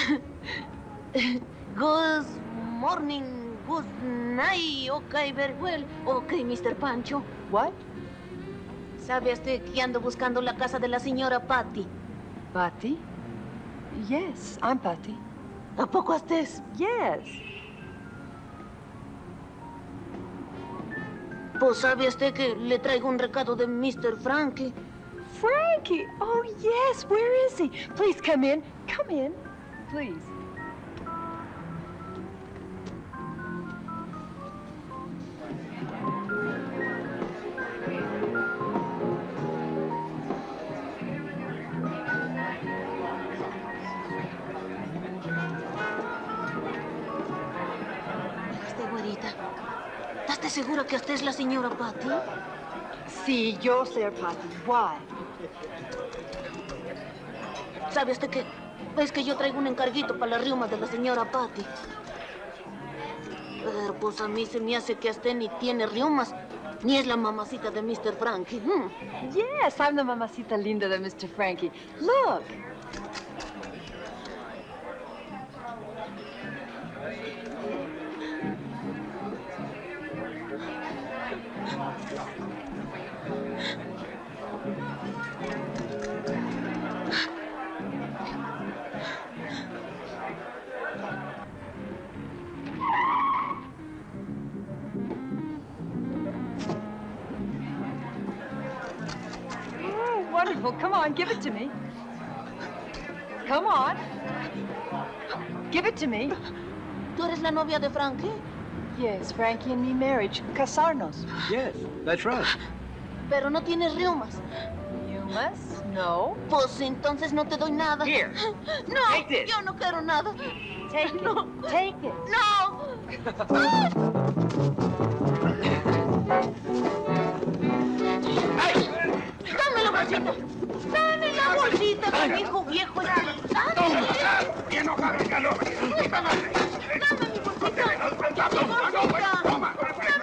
Good morning, good night. Okay, very well. Okay, mister Pancho. What? ¿Sabe usted que ando buscando la casa de la señora Patty? Patty? Yes, I'm Patty. ¿A poco estés? Yes. Pues sabe usted que le traigo un recado de mister Frankie. Frankie? Oh, yes. Where is he? Please come in. Come in. Please. Este güerita. ¿Estás segura que usted es la señora Patty? Sí, yo soy Patty. Why? ¿Sabe usted qué? Es que yo traigo un encarguito para las riumas de la señora Patty. Pero pues a mí se me hace que usted ni tiene riumas, ni es la mamacita de mister Frankie. Hmm. Yes, I'm the mamacita linda de mister Frankie. Look. Well, come on, give it to me. Come on. Give it to me. ¿Tú eres la novia de Frankie? Yes, Frankie and me marriage. Casarnos. Yes, that's right. Pero no tienes riumas. Riumas? No. Pues entonces no te doy nada. Here. No, Take this. yo no quiero nada. Take no. it. Take it. No. Dame la bolsita. Dame la bolsita, mi hijo viejo. Toma, bien enojado, Carlos. Dame mi bolsita. Toma, toma, toma.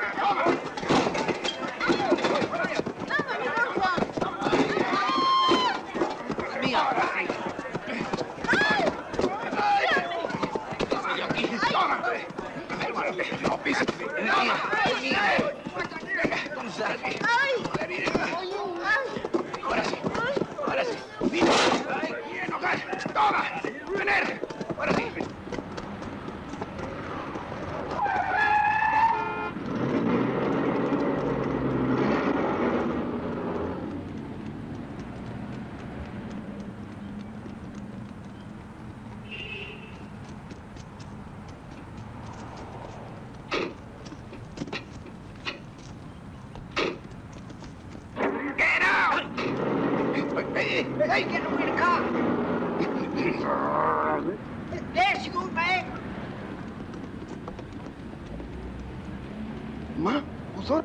Ahora sí, ahora sí. Bien, hogar. Toma, tener. Ahora sí. Hey, hey, get away the car. There she goes back. Ma, ¿usted?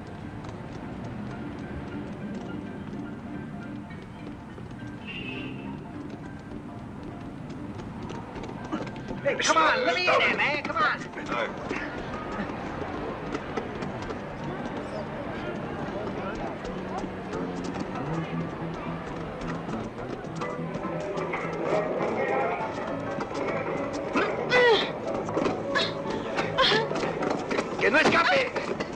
Hey, come on, let me in there, man. Come on. ¡Que no escape!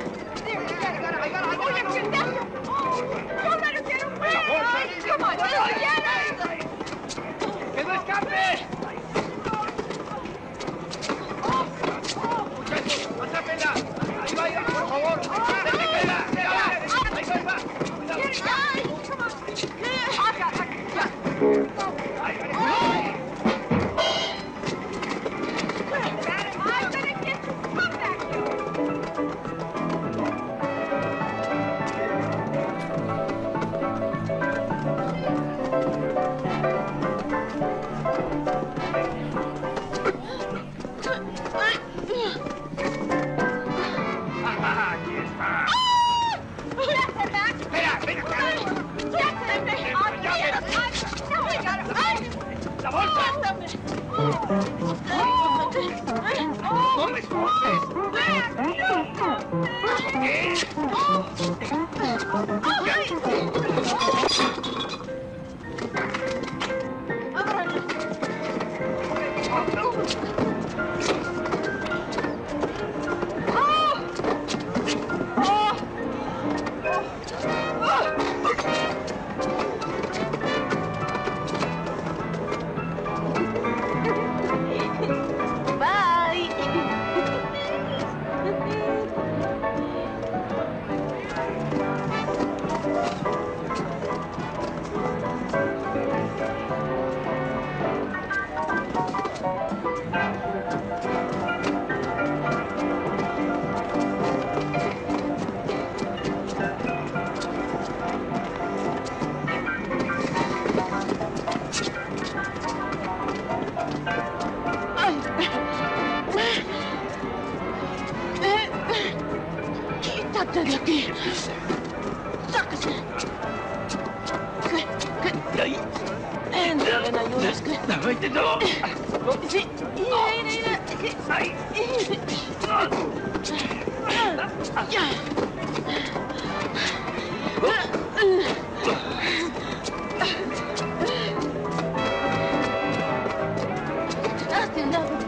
¡Que no escape! Muchachos, atrápenla. Ahí va, ahí va, por favor. Déjenla, déjenla. Ahí va, ahí va. ¡Quítate de aquí! ¡Sáquese! ¿Qué? ¿Qué? ¿Ahí? Entra, ven, ayudas, ¿qué? ¡No! Sí. Mira, mira, mira. ¡Ay! ¡Ya! Hazte un lado.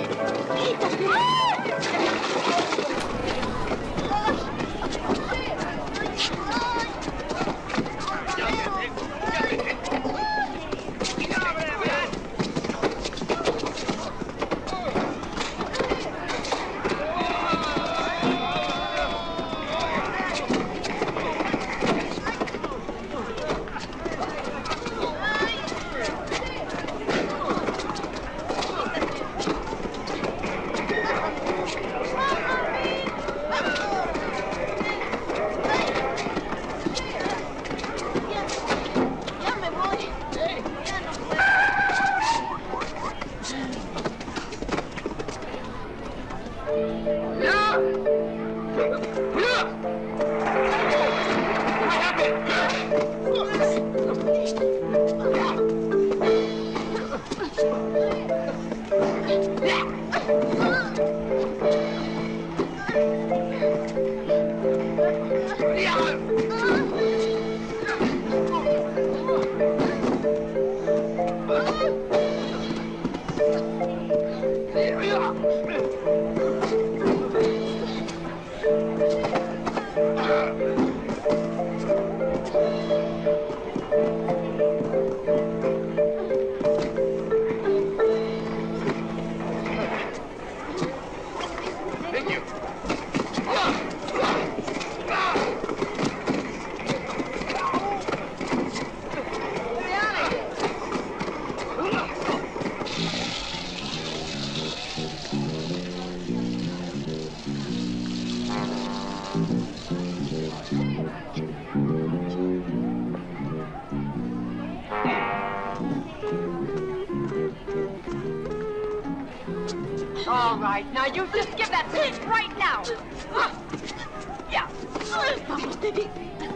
All right, now you just give that to me right now. Yeah. Vamos, Teddy.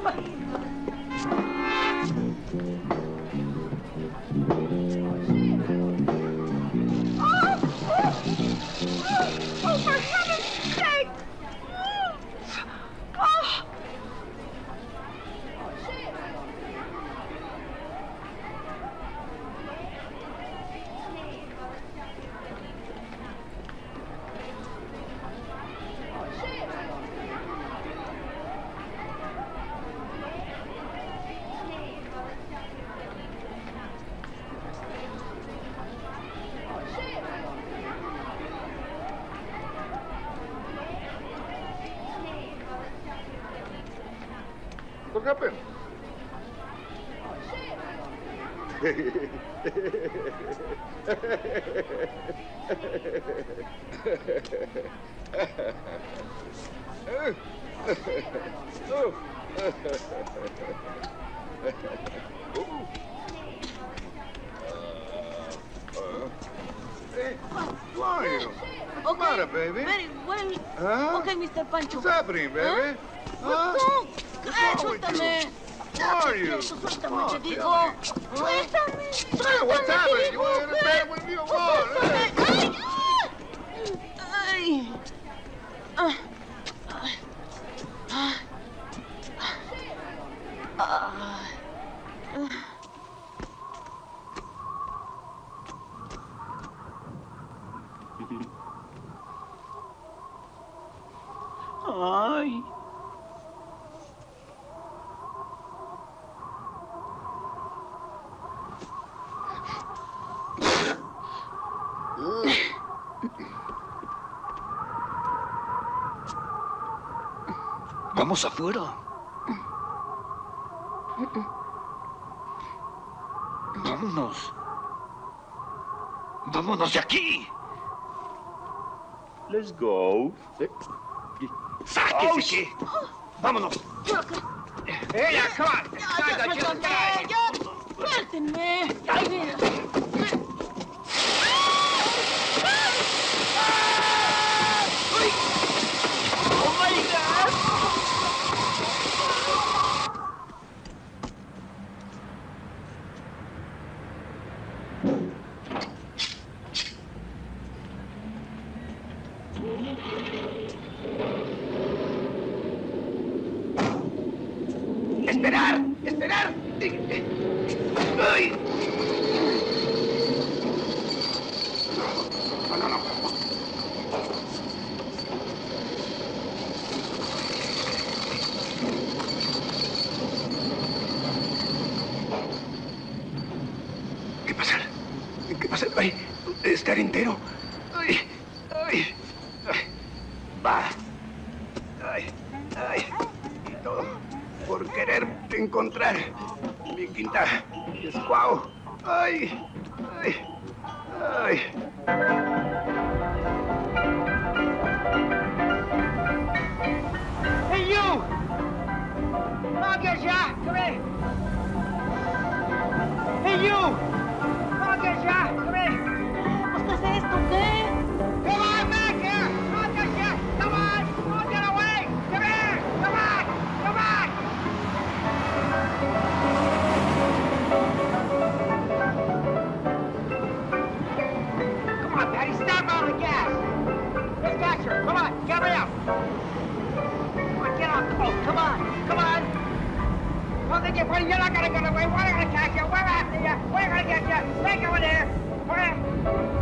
Oh, for heaven's sake! Oh. What happened? Hey, who are you? What's the matter, baby? Very well. Huh? Okay, Mister Pancho. What's happening, baby? Huh? No. What's Eh, wrong with suéltame. you? Who are you? Suéltame, Oh, te tell digo. me. Suéltame. Hey, what's Suéltame, happening? te You digo. want to bed with me or what? Hey. Ay. Ah. Ah. Ah. Ay. Vamos afuera. Vámonos. Vámonos de aquí. Let's go. ¡Sáquese! ¿Qué? ¡Vámonos! Hey, now, come on. Ya, ya, suéltame, ya. Suéltenme. Ay, mira. Oh, my God. ¡Esperar! ¡Esperar! ¡Ay! No, no, no. estar entero. Ay, ay, ay. Va. Ay, ay. Y todo por quererte encontrar. Mi quinta Escuao. Ay, ay, ay. Hey, you! Come on, get ya! Come here! Hey, you! Come on, get ya! Come here! Pues, ¿qué es esto? ¿Qué? Come on, back here! Come on, get ya! Come on! Don't get away! Come here! Come on! Come on! Come on, Patty, step on the gas! Let's catch her! Come on, get me up! Come on, get off the boat! Come on! Come on! Don't think you're, you're not gonna get away! We're gonna catch you! We're after you! We're gonna get you! Take you in here! Come here!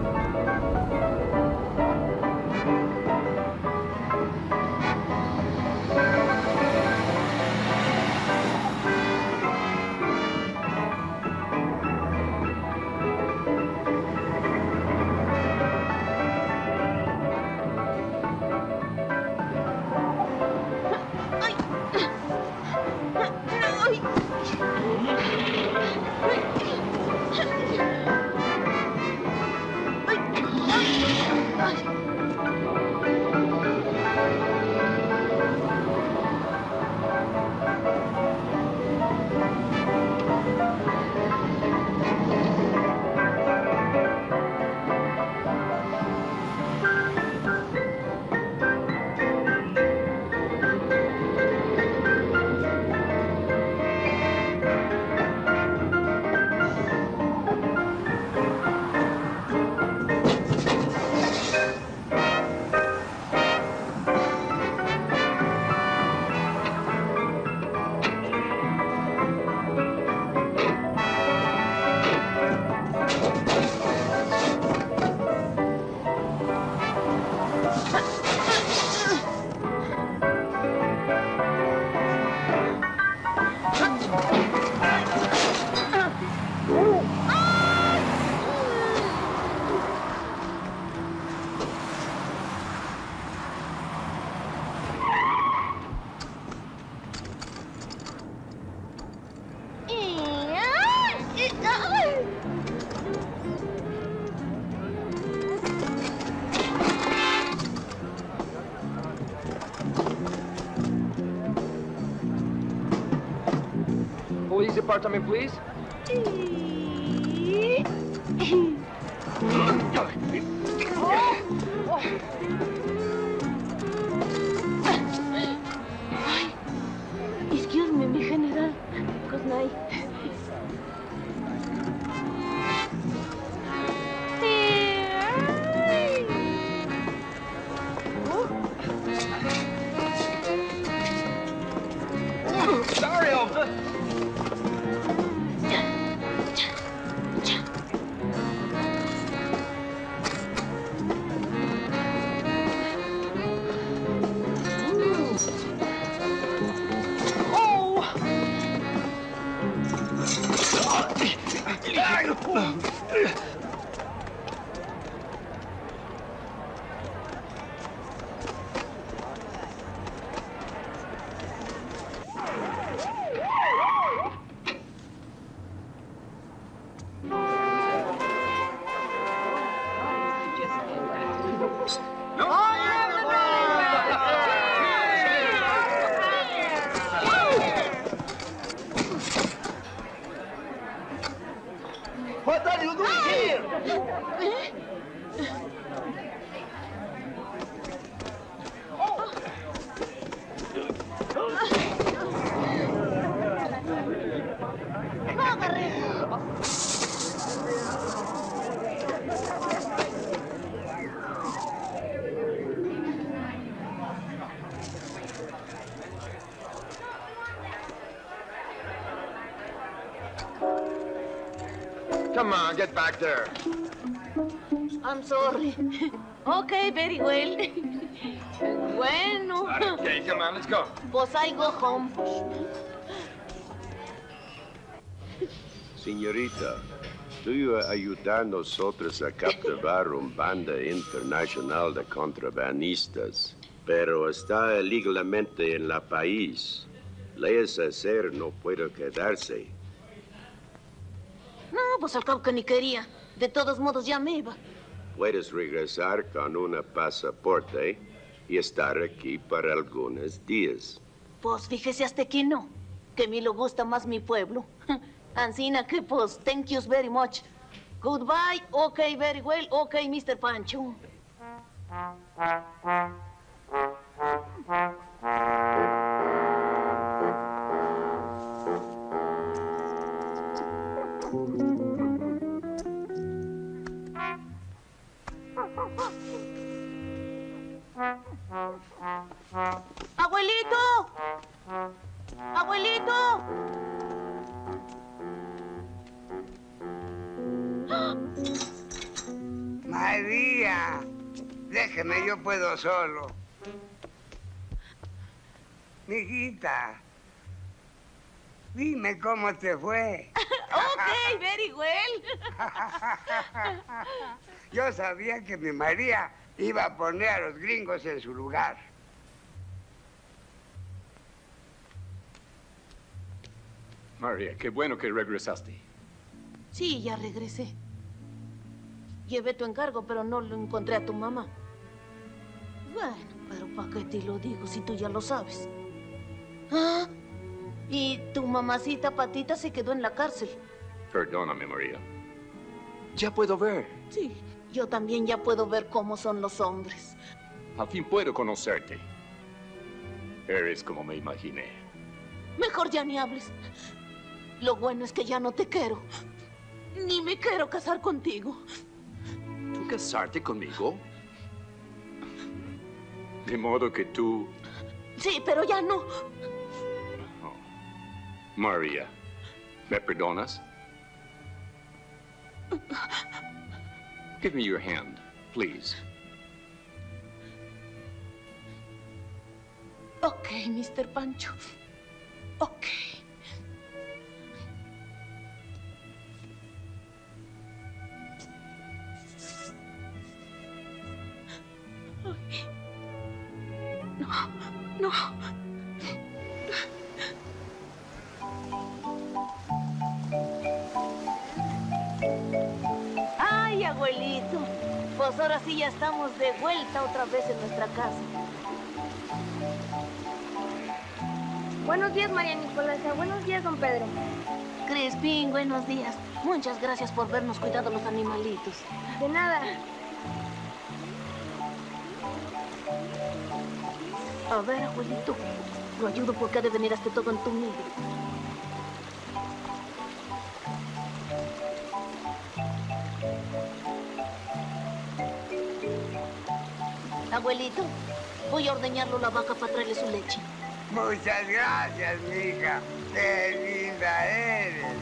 Police department, please. Ay, excuse me, mi general. Good night. Sorry, officer. What are you doing here? Come on, get back there. I'm sorry. Okay, very well. Bueno. Okay, come on, let's go. Pues I go home. Señorita, Tú ibas a ayudar a nosotros a capturar una banda internacional de contrabandistas, pero está ilegalmente en el país. Leyes a hacer no puede quedarse. No, pues al cabo que ni quería. De todos modos ya me iba. Puedes regresar con un pasaporte y estar aquí para algunos días. Pues fíjese hasta aquí no, que a mí le gusta más mi pueblo. Ancina que pues, thank you very much. Goodbye, okay, very well, okay, mister Pancho. ¡Abuelito! ¡Abuelito! María, déjeme, yo puedo solo. Mijita, dime cómo te fue. Ok, very well. Yo sabía que mi María iba a poner a los gringos en su lugar. María, qué bueno que regresaste. Sí, ya regresé. Llevé tu encargo, pero no lo encontré a tu mamá. Bueno, pero ¿para qué te lo digo si tú ya lo sabes? ¿Ah? Y tu mamacita Patita se quedó en la cárcel. Perdóname, María. Ya puedo ver. Sí, yo también ya puedo ver cómo son los hombres. Al fin puedo conocerte. Eres como me imaginé. Mejor ya ni hables. Lo bueno es que ya no te quiero. Ni me quiero casar contigo. ¿Tú casarte conmigo? De modo que tú... Sí, pero ya no. Oh. María, ¿me perdonas? Give me your hand, please. Ok, mister Pancho. Ok. No, no. Ay, abuelito. Pues ahora sí ya estamos de vuelta otra vez en nuestra casa. Buenos días, María Nicolasa. Buenos días, don Pedro. Crispín, buenos días. Muchas gracias por vernos cuidado los animalitos. De nada. A ver, abuelito, lo ayudo porque ha de venir hasta todo entumido. Abuelito, voy a ordeñarlo la vaca para traerle su leche. Muchas gracias, mija. Qué linda eres.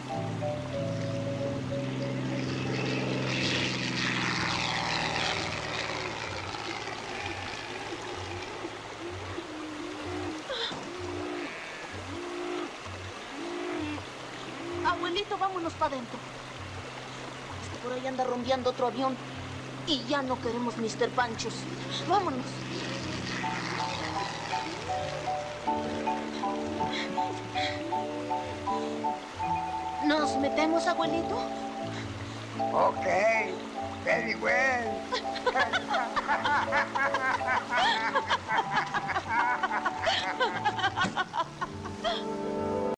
Abuelito, vámonos para adentro. Es que por ahí anda rumbeando otro avión y ya no queremos mister Panchos. Vámonos. ¿Nos metemos, abuelito? Ok, very well.